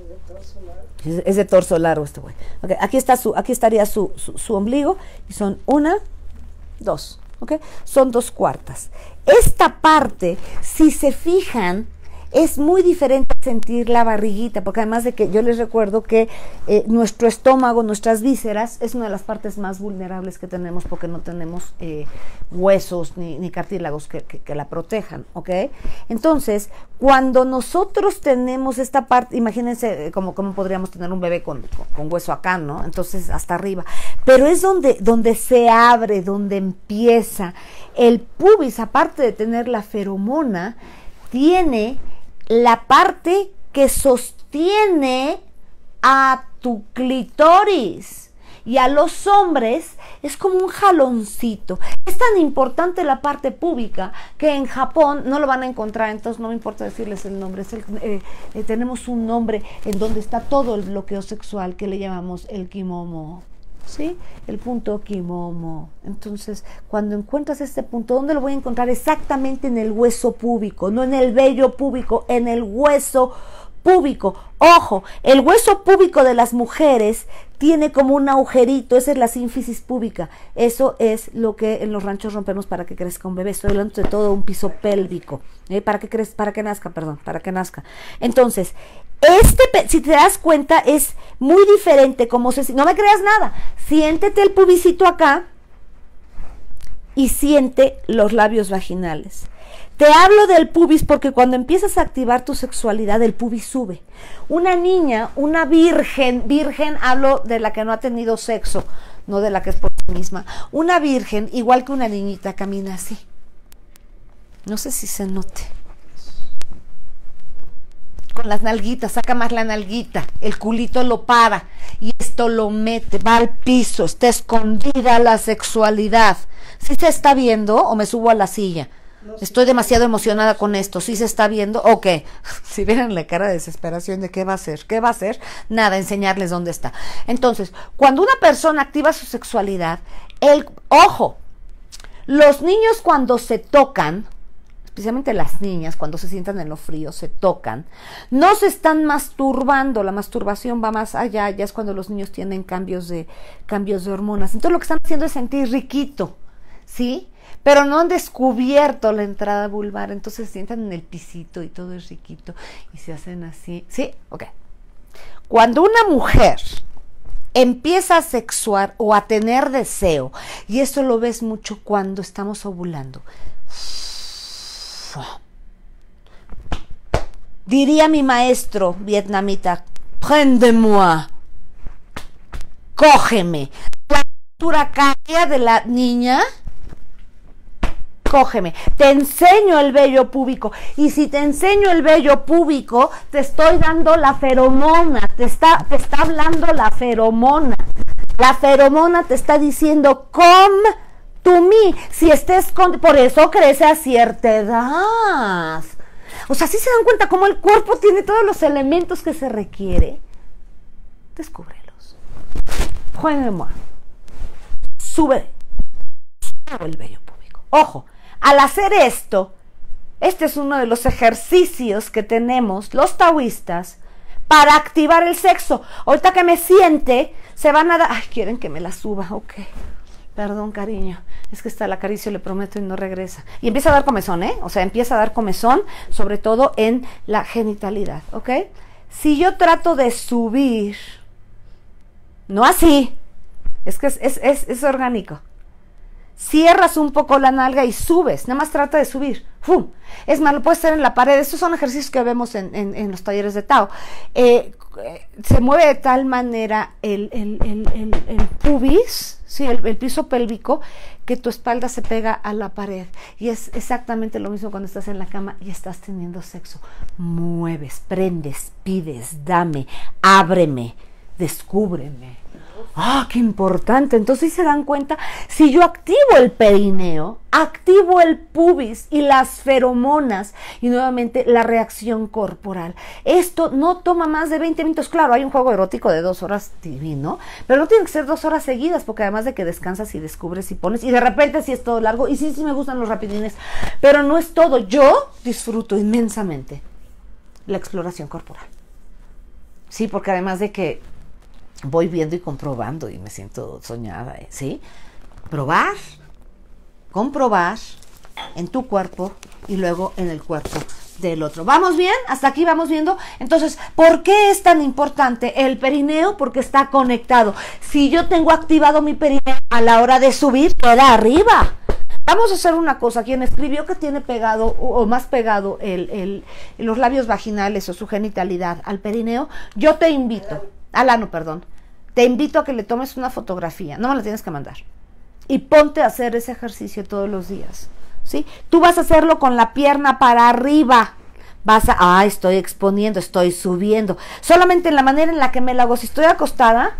Es de torso largo este güey. Okay, aquí estaría su ombligo y son 1, 2, ¿ok? Son 2/4. Esta parte, si se fijan, es muy diferente sentir la barriguita, porque además de que yo les recuerdo que nuestro estómago, nuestras vísceras, es una de las partes más vulnerables que tenemos porque no tenemos huesos ni cartílagos que la protejan, ¿ok? Entonces, cuando nosotros tenemos esta parte, imagínense cómo podríamos tener un bebé con hueso acá, ¿no? Entonces, hasta arriba. Pero es donde se abre, donde empieza. El pubis, aparte de tener la feromona, tiene la parte que sostiene a tu clítoris, y a los hombres es como un jaloncito. Es tan importante la parte púbica que en Japón no lo van a encontrar, entonces no me importa decirles el nombre. Tenemos un nombre en donde está todo el bloqueo sexual que le llamamos el kimomo. ¿Sí? El punto kimomo. Entonces, cuando encuentras este punto, ¿dónde lo voy a encontrar? Exactamente en el hueso púbico, no en el vello púbico, en el hueso púbico. Ojo, el hueso púbico de las mujeres tiene como un agujerito, esa es la sínfisis púbica. Eso es lo que en los ranchos rompemos para que crezca un bebé. Estoy hablando de todo un piso pélvico, para que nazca. Entonces, si te das cuenta, es muy diferente como no me creas nada. Siéntete el pubisito acá y siente los labios vaginales. Te hablo del pubis porque cuando empiezas a activar tu sexualidad, el pubis sube. Una niña, una virgen, hablo de la que no ha tenido sexo, no de la que es por sí misma. Una virgen, igual que una niñita, camina así. No sé si se note. Con las nalguitas, saca más la nalguita, el culito lo para y esto lo mete, va al piso, está escondida la sexualidad. ¿Sí se está viendo o me subo a la silla? No, estoy demasiado emocionada con esto. ¿Sí se está viendo? Ok. Si vieran la cara de desesperación de qué va a hacer, nada, enseñarles dónde está. Entonces, cuando una persona activa su sexualidad, ojo, los niños cuando se tocan, especialmente las niñas, cuando se sientan en lo frío, se tocan, no se están masturbando. La masturbación va más allá, ya es cuando los niños tienen cambios de hormonas. Entonces lo que están haciendo es sentir riquito, ¿sí? Pero no han descubierto la entrada vulvar, entonces se sientan en el pisito y todo es riquito y se hacen así, ¿sí? Ok. Cuando una mujer empieza a sexuar o a tener deseo, y esto lo ves mucho cuando estamos ovulando, diría mi maestro vietnamita, prends-moi, cógeme. huracán de la niña, cógeme, te enseño el vello púbico, y si te enseño el vello púbico, te estoy dando la feromona, te está hablando la feromona te está diciendo, come to me, si estés con, por eso crece a cierta edad. O sea, ¿sí se dan cuenta cómo el cuerpo tiene todos los elementos que se requiere? Descúbrelos. Jueguemos. Sube el vello púbico. Ojo, al hacer esto, este es uno de los ejercicios que tenemos los taoístas para activar el sexo. Ahorita que me siente, se van a dar... Ay, quieren que me la suba, ok. Perdón, cariño, es que está la acaricio, le prometo, y no regresa. Y empieza a dar comezón, ¿eh? O sea, empieza a dar comezón, sobre todo en la genitalidad, ¿ok? Si yo trato de subir, no así, es que es orgánico. Cierras un poco la nalga y subes, nada más trata de subir. ¡Fum! Es más, lo puedes hacer en la pared. Estos son ejercicios que vemos en los talleres de Tao. Se mueve de tal manera el pubis, ¿sí? el piso pélvico, que tu espalda se pega a la pared. Y es exactamente lo mismo cuando estás en la cama y estás teniendo sexo. Mueves, prendes, pides, dame, ábreme, descúbreme. ¡Ah, qué importante! Entonces, ¿se dan cuenta? Si yo activo el perineo, activo el pubis y las feromonas y nuevamente la reacción corporal. Esto no toma más de 20 minutos. Claro, hay un juego erótico de 2 horas divino, pero no tiene que ser 2 horas seguidas, porque además de que descansas y descubres y pones, y de repente sí es todo largo, y sí me gustan los rapidines, pero no es todo. Yo disfruto inmensamente la exploración corporal. Sí, porque además de que voy viendo y comprobando y me siento soñada, ¿sí? Probar, comprobar en tu cuerpo y luego en el cuerpo del otro. ¿Vamos bien? ¿Hasta aquí vamos viendo? Entonces, ¿por qué es tan importante el perineo? Porque está conectado. Si yo tengo activado mi perineo a la hora de subir, queda arriba. Vamos a hacer una cosa. Quien escribió que tiene pegado o más pegado los labios vaginales o su genitalidad al perineo, yo te invito, al ano, perdón, te invito a que le tomes una fotografía, no me la tienes que mandar, y ponte a hacer ese ejercicio todos los días, ¿sí? Tú vas a hacerlo con la pierna para arriba, estoy exponiendo, estoy subiendo, solamente en la manera en la que me la hago. Si estoy acostada,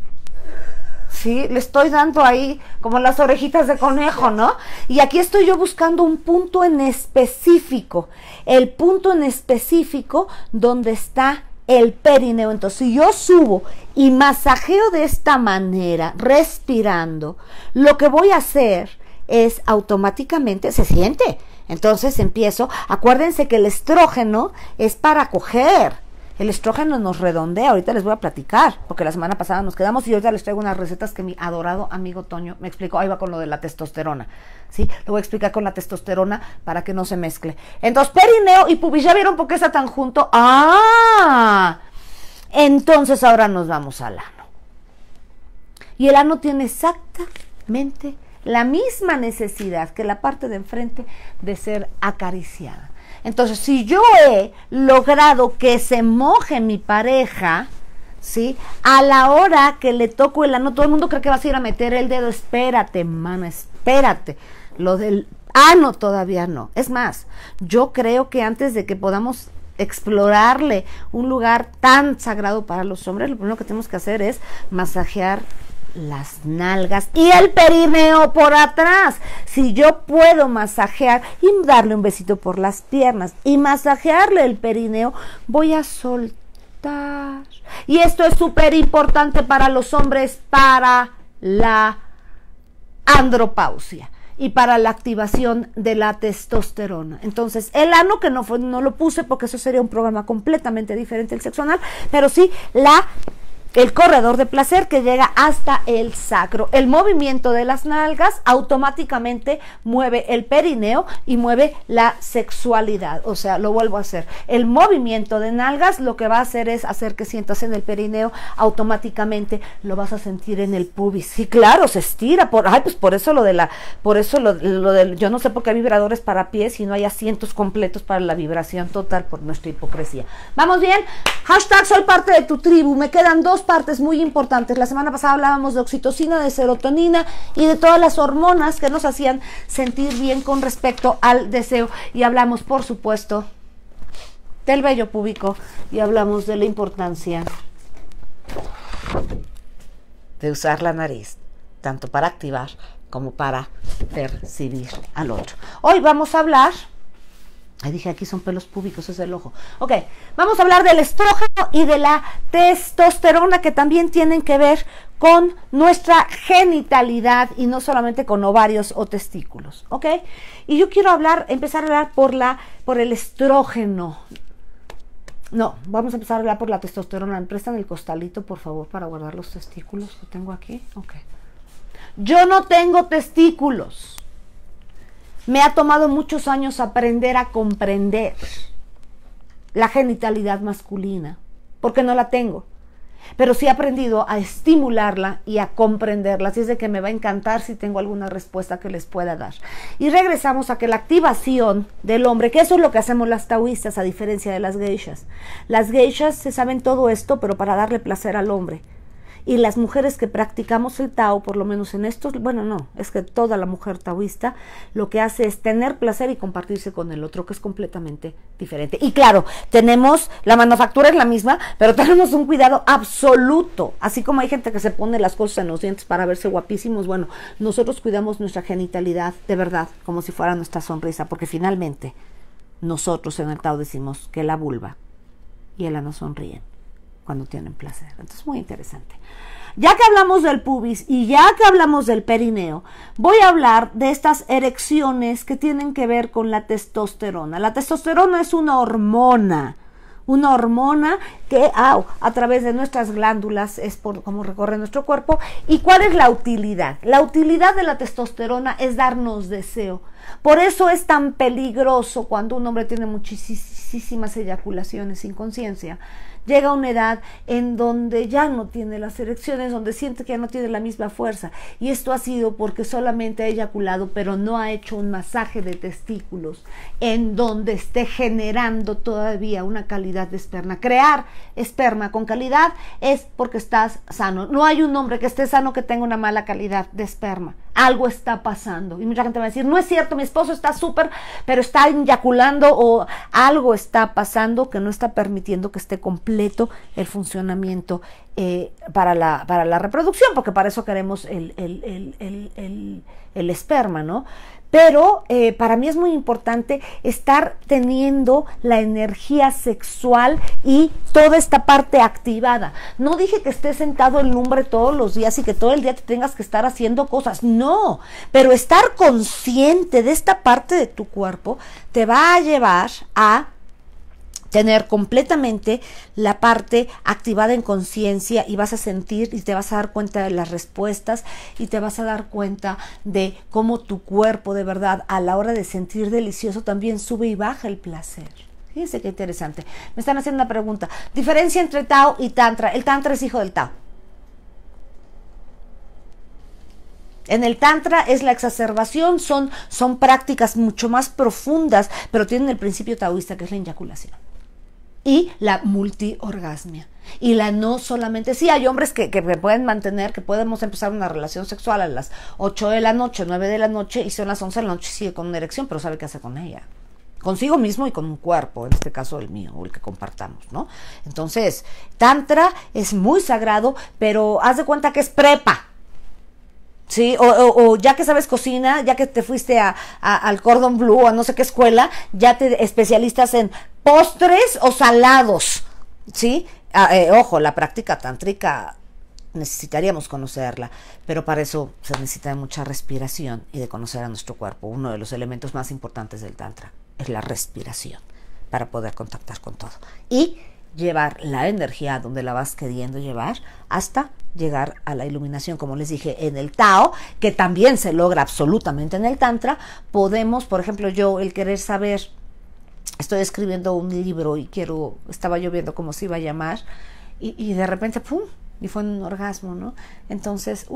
¿sí? Le estoy dando ahí como las orejitas de conejo, ¿no? Y aquí estoy yo buscando un punto en específico, el punto en específico donde está el perineo. Entonces, si yo subo y masajeo de esta manera, respirando, lo que voy a hacer es automáticamente, se siente. Entonces empiezo, acuérdense que el estrógeno es para coger. El estrógeno nos redondea, ahorita les voy a platicar, porque la semana pasada nos quedamos y ahorita les traigo unas recetas que mi adorado amigo Toño me explicó. Ahí va con lo de la testosterona, ¿sí? Lo voy a explicar con la testosterona para que no se mezcle. Entonces, perineo y pubis, ¿ya vieron por qué está tan junto? Entonces ahora nos vamos al ano. Y el ano tiene exactamente la misma necesidad que la parte de enfrente de ser acariciada. Entonces, si yo he logrado que se moje mi pareja, ¿sí? A la hora que le toco el ano, todo el mundo cree que vas a ir a meter el dedo. Espérate, mano, espérate. Lo del ano todavía no. Es más, yo creo que antes de que podamos explorarle un lugar tan sagrado para los hombres, lo primero que tenemos que hacer es masajear las nalgas y el perineo por atrás. Si yo puedo masajear y darle un besito por las piernas y masajearle el perineo, voy a soltar. Y esto es súper importante para los hombres, para la andropausia y para la activación de la testosterona. Entonces, el ano, que no lo puse porque eso sería un programa completamente diferente del sexo anal, pero sí el corredor de placer que llega hasta el sacro. El movimiento de las nalgas automáticamente mueve el perineo y mueve la sexualidad. O sea, lo vuelvo a hacer. El movimiento de nalgas lo que va a hacer es hacer que sientas en el perineo, automáticamente lo vas a sentir en el pubis. Sí, claro, se estira. Pues por eso yo no sé por qué hay vibradores para pies y no hay asientos completos para la vibración total, por nuestra hipocresía. ¿Vamos bien? Hashtag soy parte de tu tribu. Me quedan 2 partes muy importantes. La semana pasada hablábamos de oxitocina, de serotonina y de todas las hormonas que nos hacían sentir bien con respecto al deseo. Y hablamos, por supuesto, del vello púbico y hablamos de la importancia de usar la nariz, tanto para activar como para percibir al otro. Hoy vamos a hablar, dije aquí son pelos púbicos, es el ojo. Ok, vamos a hablar del estrógeno y de la testosterona, que también tienen que ver con nuestra genitalidad y no solamente con ovarios o testículos. Ok, y yo quiero empezar a hablar por el estrógeno. No, vamos a empezar a hablar por la testosterona. ¿Me prestan el costalito, por favor, para guardar los testículos que tengo aquí? Ok. Yo no tengo testículos. Me ha tomado muchos años aprender a comprender la genitalidad masculina, porque no la tengo. Pero sí he aprendido a estimularla y a comprenderla. Así es de que me va a encantar si tengo alguna respuesta que les pueda dar. Y regresamos a que la activación del hombre, que eso es lo que hacemos las taoístas a diferencia de las geishas. Las geishas se saben todo esto, pero para darle placer al hombre. Y las mujeres que practicamos el Tao, por lo menos en estos, bueno, no, es que toda la mujer taoísta lo que hace es tener placer y compartirse con el otro, que es completamente diferente. Y claro, la manufactura es la misma, pero tenemos un cuidado absoluto. Así como hay gente que se pone las cosas en los dientes para verse guapísimos, bueno, nosotros cuidamos nuestra genitalidad de verdad, como si fuera nuestra sonrisa, porque finalmente nosotros en el Tao decimos que la vulva y el ano sonríen cuando tienen placer. Entonces, muy interesante. Ya que hablamos del pubis y ya que hablamos del perineo, voy a hablar de estas erecciones que tienen que ver con la testosterona. La testosterona es una hormona que a través de nuestras glándulas es por cómo recorre nuestro cuerpo. ¿Y cuál es la utilidad? La utilidad de la testosterona es darnos deseo. Por eso es tan peligroso cuando un hombre tiene muchísimas eyaculaciones sin conciencia. Llega a una edad en donde ya no tiene las erecciones, donde siente que ya no tiene la misma fuerza. Y esto ha sido porque solamente ha eyaculado, pero no ha hecho un masaje de testículos en donde esté generando todavía una calidad de esperma. Crear esperma con calidad es porque estás sano. No hay un hombre que esté sano que tenga una mala calidad de esperma. Algo está pasando. Y mucha gente va a decir, no es cierto, mi esposo está súper, pero está eyaculando, o algo está pasando que no está permitiendo que esté completo el funcionamiento para la reproducción, porque para eso queremos el esperma, ¿no? Pero para mí es muy importante estar teniendo la energía sexual y toda esta parte activada. No dije que estés sentado en lumbre todos los días y que todo el día te tengas que estar haciendo cosas. No, pero estar consciente de esta parte de tu cuerpo te va a llevar a tener completamente la parte activada en conciencia, y vas a sentir y te vas a dar cuenta de las respuestas y te vas a dar cuenta de cómo tu cuerpo de verdad a la hora de sentir delicioso también sube y baja el placer. Fíjense qué interesante. Me están haciendo una pregunta. Diferencia entre Tao y Tantra. El Tantra es hijo del Tao. En el Tantra es la exacerbación, son prácticas mucho más profundas, pero tienen el principio taoísta, que es la eyaculación. Y la multiorgasmia. Y la no solamente, sí, hay hombres que pueden mantener, que podemos empezar una relación sexual a las 8 de la noche, 9 de la noche, y son las 11 de la noche y sigue con una erección, pero sabe qué hacer con ella. Consigo mismo y con un cuerpo, en este caso el mío, o el que compartamos, ¿no? Entonces, Tantra es muy sagrado, pero haz de cuenta que es prepa. Sí, o ya que sabes cocina, ya que te fuiste al Cordon Bleu o a no sé qué escuela, ya te especialistas en postres o salados, ¿sí? Ojo, la práctica tántrica necesitaríamos conocerla, pero para eso se necesita de mucha respiración y de conocer a nuestro cuerpo. Uno de los elementos más importantes del Tantra es la respiración, para poder contactar con todo y llevar la energía donde la vas queriendo llevar hasta llegar a la iluminación. Como les dije, en el Tao, que también se logra absolutamente en el Tantra, podemos, por ejemplo, yo, el querer saber, estoy escribiendo un libro y estaba yo viendo cómo se iba a llamar, y de repente, ¡pum!, y fue un orgasmo, ¿no? Entonces,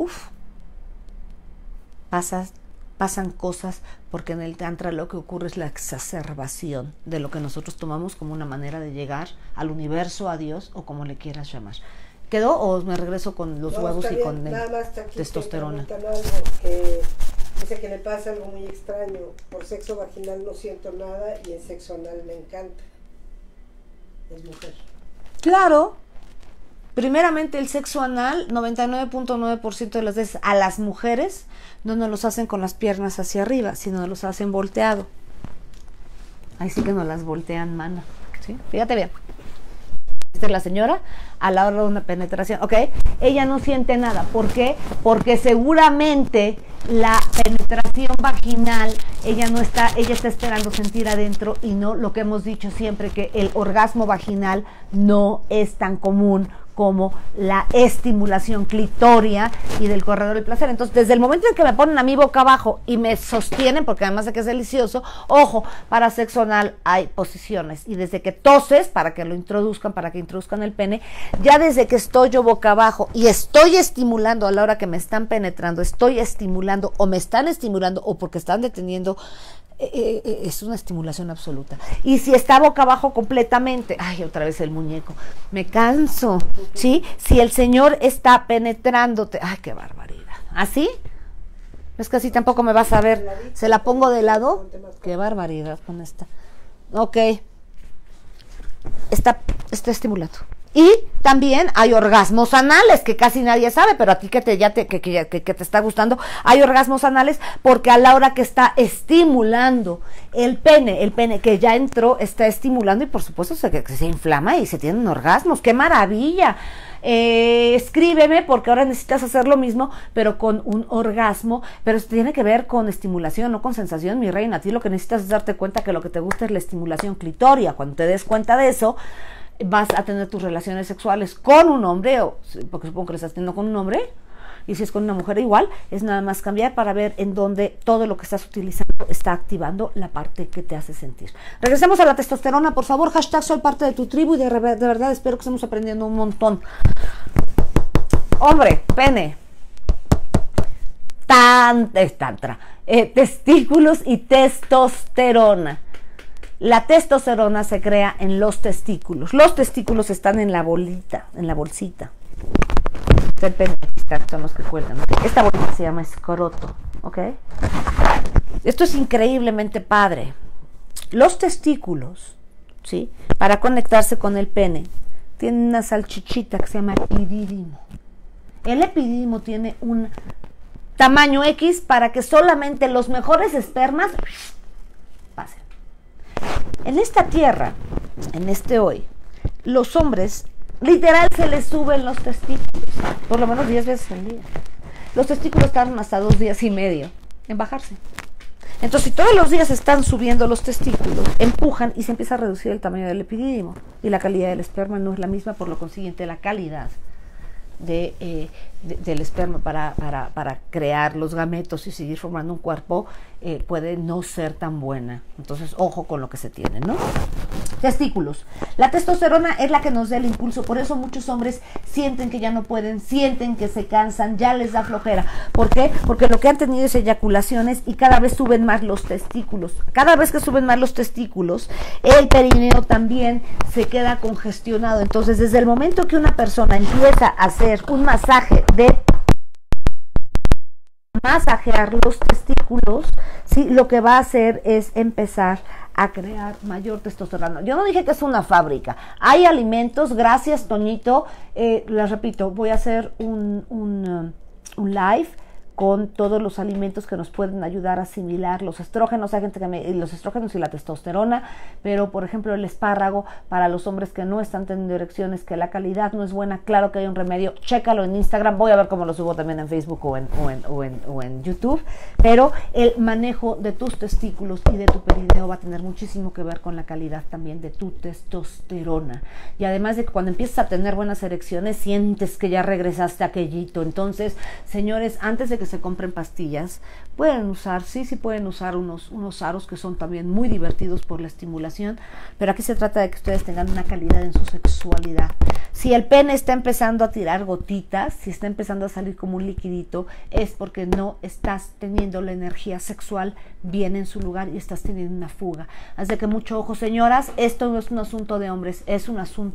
pasan cosas, porque en el Tantra lo que ocurre es la exacerbación de lo que nosotros tomamos como una manera de llegar al universo, a Dios, o como le quieras llamar. ¿Quedó o me regreso con los huevos y con nada más aquí testosterona? Algo que dice que le pasa algo muy extraño. Por sexo vaginal no siento nada y en sexo anal me encanta. Es mujer. Claro. Primeramente, el sexo anal, 99.9% de las veces a las mujeres no nos los hacen con las piernas hacia arriba, sino nos los hacen volteado. Ahí sí que nos las voltean, mana. ¿Sí? Fíjate bien. Esta es la señora a la hora de una penetración, ¿ok? Ella no siente nada. ¿Por qué? Porque seguramente la penetración vaginal, ella está esperando sentir adentro, y no lo que hemos dicho siempre, que el orgasmo vaginal no es tan común como la estimulación clitoria y del corredor del placer. Entonces, desde el momento en que me ponen a mí boca abajo y me sostienen, porque además de que es delicioso, ojo, para sexo anal hay posiciones, y desde que toses, para que lo introduzcan, para que introduzcan el pene, ya desde que estoy yo boca abajo y estoy estimulando a la hora que me están penetrando, estoy estimulando o me están estimulando o porque están deteniendo, es una estimulación absoluta. Y si está boca abajo completamente, ay, otra vez el muñeco, me canso, ¿sí? Si el señor está penetrándote, ay, qué barbaridad. ¿Así? Es que así tampoco me vas a ver. ¿Se la pongo de lado? Qué barbaridad con esta. Ok. Está estimulando. Y también hay orgasmos anales, que casi nadie sabe, pero a ti que te está gustando, hay orgasmos anales, porque a la hora que está estimulando el pene que ya entró, está estimulando, y por supuesto que se inflama y se tienen orgasmos. ¡Qué maravilla! Escríbeme, porque ahora necesitas hacer lo mismo, pero con un orgasmo, pero tiene que ver con estimulación, no con sensación, mi reina. A ti lo que necesitas es darte cuenta que lo que te gusta es la estimulación clitoria. Cuando te des cuenta de eso, vas a tener tus relaciones sexuales con un hombre, porque supongo que lo estás teniendo con un hombre, y si es con una mujer igual, es nada más cambiar para ver en dónde todo lo que estás utilizando está activando la parte que te hace sentir. Regresemos a la testosterona, por favor. # soy parte de tu tribu, y de verdad espero que estemos aprendiendo un montón. Hombre, pene, testículos y testosterona. La testosterona se crea en los testículos. Los testículos están en la bolita, en la bolsita. Son los que cuelgan. Esta bolita se llama escroto, ¿ok? Esto es increíblemente padre. Los testículos, ¿sí?, para conectarse con el pene, tienen una salchichita que se llama epidídimo. El epidídimo tiene un tamaño X para que solamente los mejores espermas pasen. En esta tierra, en este hoy, los hombres, literal, se les suben los testículos, por lo menos 10 veces al día. Los testículos tardan hasta 2 días y medio en bajarse. Entonces, si todos los días están subiendo los testículos, empujan y se empieza a reducir el tamaño del epidídimo, y la calidad del esperma no es la misma, por lo consiguiente la calidad del esperma para crear los gametos y seguir formando un cuerpo puede no ser tan buena. Entonces, ojo con lo que se tiene, ¿no? Testículos. La testosterona es la que nos da el impulso. Por eso muchos hombres sienten que ya no pueden, sienten que se cansan, ya les da flojera. ¿Por qué? Porque lo que han tenido es eyaculaciones, y cada vez suben más los testículos. Cada vez que suben más los testículos, el perineo también se queda congestionado. Entonces, desde el momento que una persona empieza a hacer un masajear los testículos, ¿sí?, lo que va a hacer es empezar a crear mayor testosterona. Yo no dije que es una fábrica. Hay alimentos, gracias Toñito, les repito, voy a hacer un live con todos los alimentos que nos pueden ayudar a asimilar los estrógenos. Hay gente que los estrógenos y la testosterona, pero por ejemplo el espárrago, para los hombres que no están teniendo erecciones, que la calidad no es buena, claro que hay un remedio, chécalo en Instagram, voy a ver cómo lo subo también en Facebook o en YouTube, pero el manejo de tus testículos y de tu perineo va a tener muchísimo que ver con la calidad también de tu testosterona, y además de que cuando empiezas a tener buenas erecciones, sientes que ya regresaste a aquellito. Entonces, señores, antes de que se compren pastillas, pueden usar, sí pueden usar unos aros que son también muy divertidos por la estimulación, pero aquí se trata de que ustedes tengan una calidad en su sexualidad. Si el pene está empezando a tirar gotitas, si está empezando a salir como un liquidito, es porque no estás teniendo la energía sexual bien en su lugar y estás teniendo una fuga. Así que mucho ojo, señoras, esto no es un asunto de hombres, es un asunto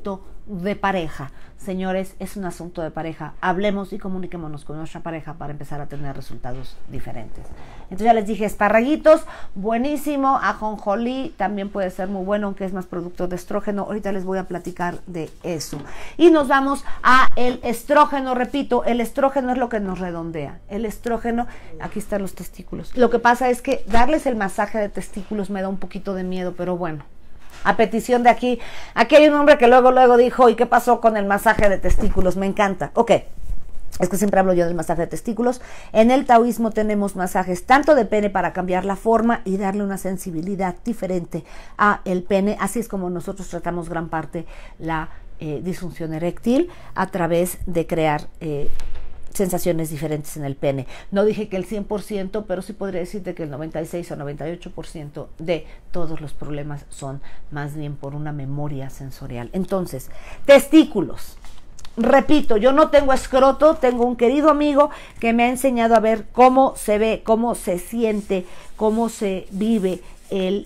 de pareja. Señores, es un asunto de pareja. Hablemos y comuniquémonos con nuestra pareja para empezar a tener resultados diferentes. Entonces ya les dije, esparraguitos, buenísimo. Ajonjolí también puede ser muy bueno, aunque es más producto de estrógeno. Ahorita les voy a platicar de eso. Y nos vamos a el estrógeno. Repito, el estrógeno es lo que nos redondea. El estrógeno, aquí están los testículos. Lo que pasa es que darles el masaje de testículos me da un poquito de miedo, pero bueno. A petición de aquí hay un hombre que luego dijo, ¿y qué pasó con el masaje de testículos? Me encanta. Ok, es que siempre hablo yo del masaje de testículos. En el taoísmo tenemos masajes tanto de pene para cambiar la forma y darle una sensibilidad diferente a el pene. Así es como nosotros tratamos gran parte la disfunción eréctil a través de crear sensaciones diferentes en el pene. No dije que el 100%, pero sí podría decirte que el 96 o 98% de todos los problemas son más bien por una memoria sensorial. Entonces, testículos. Repito, yo no tengo escroto, tengo un querido amigo que me ha enseñado a ver cómo se ve, cómo se siente, cómo se vive el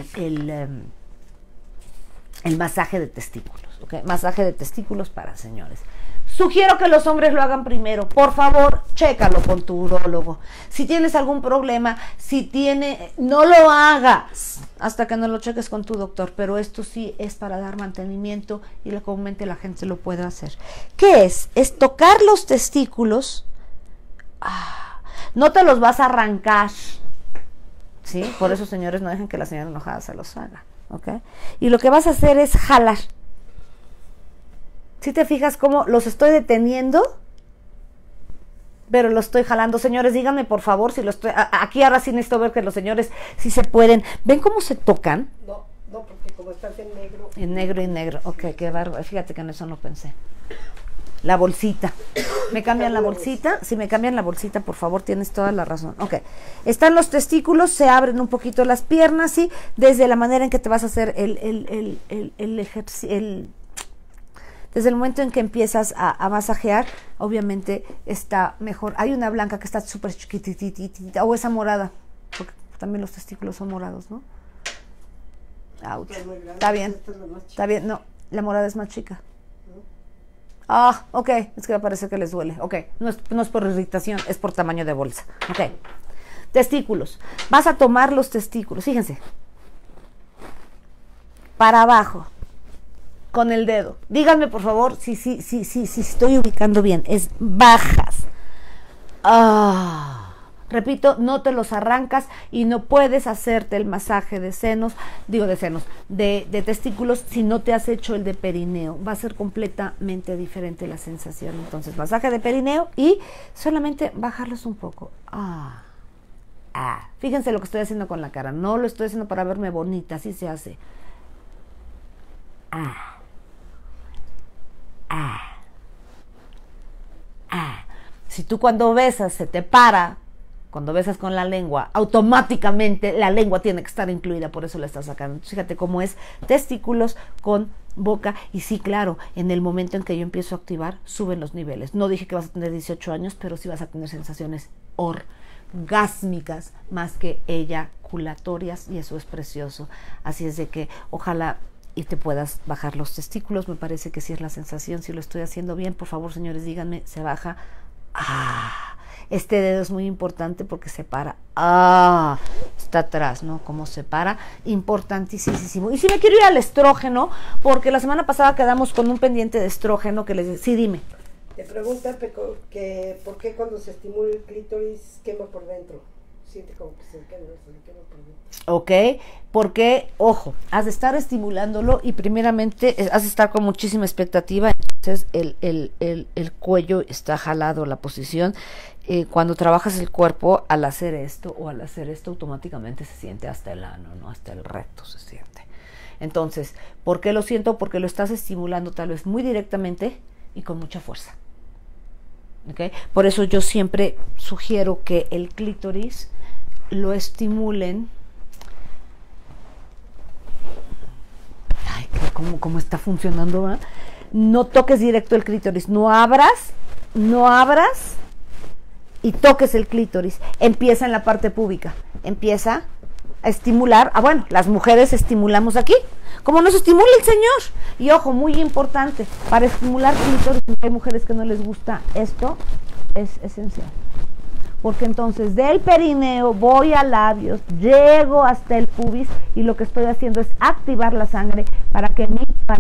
masaje de testículos. ¿Okay? Masaje de testículos para señores. Sugiero que los hombres lo hagan primero. Por favor, chécalo con tu urólogo. Si tienes algún problema, no lo hagas hasta que no lo cheques con tu doctor. Pero esto sí es para dar mantenimiento y comúnmente la gente lo puede hacer. ¿Qué es? Es tocar los testículos. No te los vas a arrancar. ¿Sí? Por eso, señores, no dejen que la señora enojada se los haga. ¿Ok? Y lo que vas a hacer es jalar. Si te fijas cómo los estoy deteniendo, pero los estoy jalando. Señores, díganme por favor si lo estoy... Aquí ahora sí necesito ver que los señores sí se pueden. ¿Ven cómo se tocan? No, porque como estás en negro... En negro y negro. Ok, qué bárbaro. Fíjate que en eso no pensé. La bolsita. ¿Me cambian la bolsita? Si me cambian la bolsita, por favor, tienes toda la razón. Ok. Están los testículos, se abren un poquito las piernas, ¿sí? Desde la manera en que te vas a hacer el ejercicio... Desde el momento en que empiezas a masajear, obviamente está mejor. Hay una blanca que está súper chiquititita, o esa morada, porque también los testículos son morados, ¿no? Ouch. Está bien, está bien. No, la morada es más chica. Ok, es que me parece que les duele. Ok, no es por irritación, es por tamaño de bolsa. Ok, testículos. Vas a tomar los testículos, fíjense. Para abajo. Con el dedo. Díganme por favor si estoy ubicando bien. Es bajas. Repito, no te los arrancas y no puedes hacerte el masaje de senos, de testículos si no te has hecho el de perineo. Va a ser completamente diferente la sensación. Entonces, masaje de perineo y solamente bajarlos un poco. Fíjense lo que estoy haciendo con la cara. No lo estoy haciendo para verme bonita, así se hace. Si tú cuando besas se te para, cuando besas con la lengua, automáticamente la lengua tiene que estar incluida, por eso la estás sacando. Fíjate cómo es testículos con boca. Y sí, claro, en el momento en que yo empiezo a activar, suben los niveles. No dije que vas a tener 18 años, pero sí vas a tener sensaciones orgásmicas más que eyaculatorias, y eso es precioso. Así es de que ojalá y te puedas bajar los testículos. Me parece que sí es la sensación. Si lo estoy haciendo bien, por favor, señores, díganme, se baja. Este dedo es muy importante porque se para. Está atrás, ¿no? Cómo se para. Importantísimo. Y si me quiero ir al estrógeno, porque la semana pasada quedamos con un pendiente de estrógeno que les decía. Sí, dime. Te pregunta que por qué cuando se estimula el clítoris quema por dentro. Siente como que se quema por dentro. Ok, porque, ojo, has de estar estimulándolo y primeramente has de estar con muchísima expectativa. Entonces el cuello está jalado, la posición. Cuando trabajas el cuerpo, al hacer esto automáticamente se siente hasta el ano, ¿no? Hasta el recto se siente. Entonces, ¿por qué lo siento? Porque lo estás estimulando tal vez muy directamente y con mucha fuerza. ¿Okay? Por eso yo siempre sugiero que el clítoris lo estimulen. ¿Cómo está funcionando? ¿Verdad? No toques directo el clítoris, no abras y toques el clítoris. Empieza en la parte púbica, empieza a estimular, bueno, las mujeres estimulamos aquí, como nos estimula el Señor. Y ojo, muy importante, para estimular clítoris, hay mujeres que no les gusta esto, es esencial. Porque entonces del perineo voy a labios, llego hasta el pubis y lo que estoy haciendo es activar la sangre para que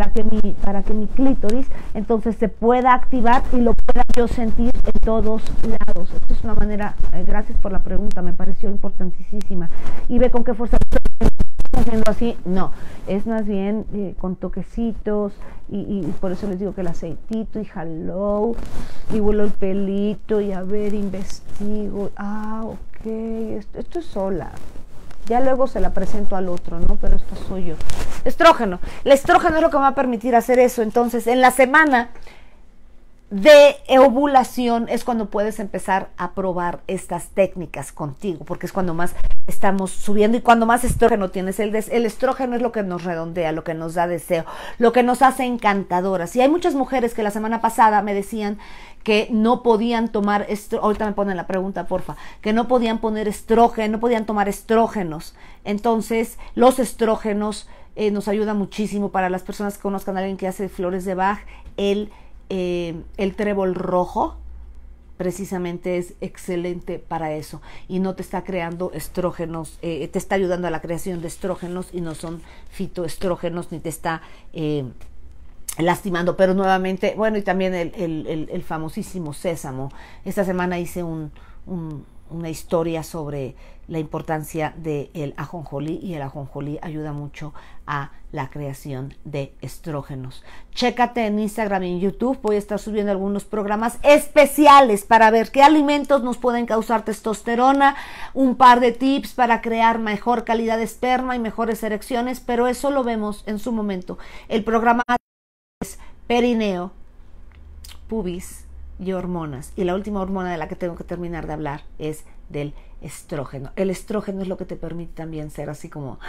mi clítoris entonces se pueda activar y lo pueda yo sentir en todos lados. Esto es una manera, gracias por la pregunta, me pareció importantísima. Y ve con qué fuerza estoy haciendo así. No, es más bien con toquecitos y por eso les digo que el aceitito y hello y vuelo el pelito y a ver, investigo. Ok, esto es sola. Ya luego se la presento al otro, ¿no? Pero esto soy yo. Estrógeno. El estrógeno es lo que me va a permitir hacer eso. Entonces, en la semana de ovulación es cuando puedes empezar a probar estas técnicas contigo, porque es cuando más estamos subiendo y cuando más estrógeno tienes. El estrógeno es lo que nos redondea, lo que nos da deseo, lo que nos hace encantadoras. Y hay muchas mujeres que la semana pasada me decían que no podían tomar ahorita me ponen la pregunta, porfa, que no podían poner estrógeno, no podían tomar estrógenos. Entonces, los estrógenos nos ayudan muchísimo para las personas que conozcan a alguien que hace flores de Bach. El trébol rojo precisamente es excelente para eso y no te está creando estrógenos, te está ayudando a la creación de estrógenos y no son fitoestrógenos ni te está lastimando. Pero nuevamente, bueno, y también el famosísimo sésamo. Esta semana hice una historia sobre la importancia del ajonjolí, y el ajonjolí ayuda mucho a la creación de estrógenos. Chécate en Instagram y en YouTube, voy a estar subiendo algunos programas especiales para ver qué alimentos nos pueden causar testosterona, un par de tips para crear mejor calidad de esperma y mejores erecciones, pero eso lo vemos en su momento. El programa es perineo, pubis y hormonas, y la última hormona de la que tengo que terminar de hablar es del estrógeno. El estrógeno es lo que te permite también ser así como...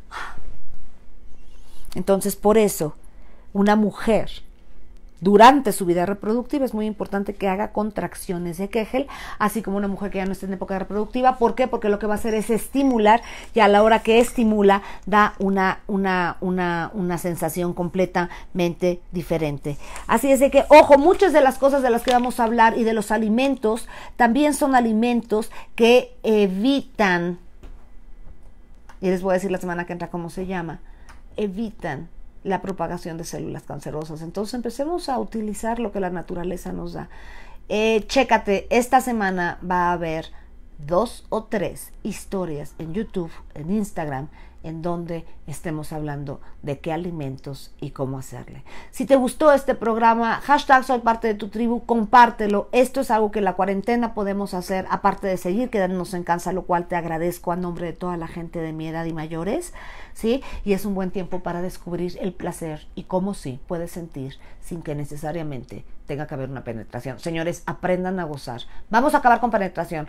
Entonces, por eso, una mujer durante su vida reproductiva es muy importante que haga contracciones de Kegel, así como una mujer que ya no esté en época reproductiva. ¿Por qué? Porque lo que va a hacer es estimular, y a la hora que estimula da una sensación completamente diferente. Así es de que, ojo, muchas de las cosas de las que vamos a hablar y de los alimentos, también son alimentos que evitan, y les voy a decir la semana que entra cómo se llama, evitan la propagación de células cancerosas. Entonces empecemos a utilizar lo que la naturaleza nos da. Chécate, esta semana va a haber 2 o 3 historias en YouTube, en Instagram, en donde estemos hablando de qué alimentos y cómo hacerle. Si te gustó este programa, hashtag soy parte de tu tribu, compártelo. Esto es algo que en la cuarentena podemos hacer, aparte de seguir quedándonos en casa, lo cual te agradezco a nombre de toda la gente de mi edad y mayores, ¿sí? Y es un buen tiempo para descubrir el placer y cómo sí puedes sentir sin que necesariamente tenga que haber una penetración. Señores, aprendan a gozar. Vamos a acabar con penetración,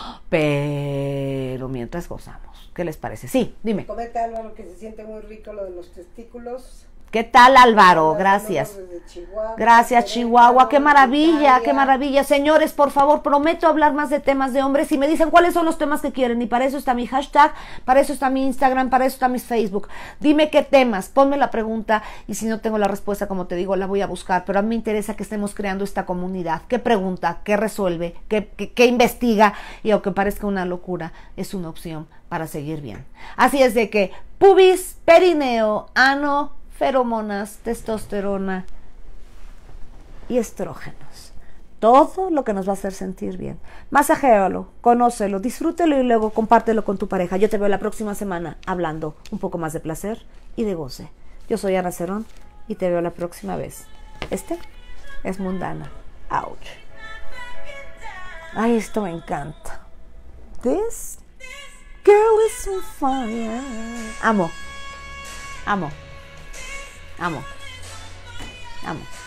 pero mientras gozamos. ¿Qué les parece? Sí, dime. Comenta, Álvaro, que se siente muy rico lo de los testículos. ¿Qué tal, Álvaro? Gracias. Gracias, Chihuahua. Qué maravilla, qué maravilla. Señores, por favor, prometo hablar más de temas de hombres y me dicen cuáles son los temas que quieren. Y para eso está mi hashtag, para eso está mi Instagram, para eso está mi Facebook. Dime qué temas, ponme la pregunta y si no tengo la respuesta, como te digo, la voy a buscar. Pero a mí me interesa que estemos creando esta comunidad. ¿Qué pregunta? ¿Qué resuelve? ¿Qué investiga? Y aunque parezca una locura, es una opción para seguir bien. Así es de que pubis, perineo, ano, feromonas, testosterona y estrógenos. Todo lo que nos va a hacer sentir bien. Masajéalo, conócelo, disfrútelo y luego compártelo con tu pareja. Yo te veo la próxima semana hablando un poco más de placer y de goce. Yo soy Ana Cerón y te veo la próxima vez. Este es Mundana. Ouch. Ay, esto me encanta. This girl is on fire. Amo. Amo. Amo. Amo.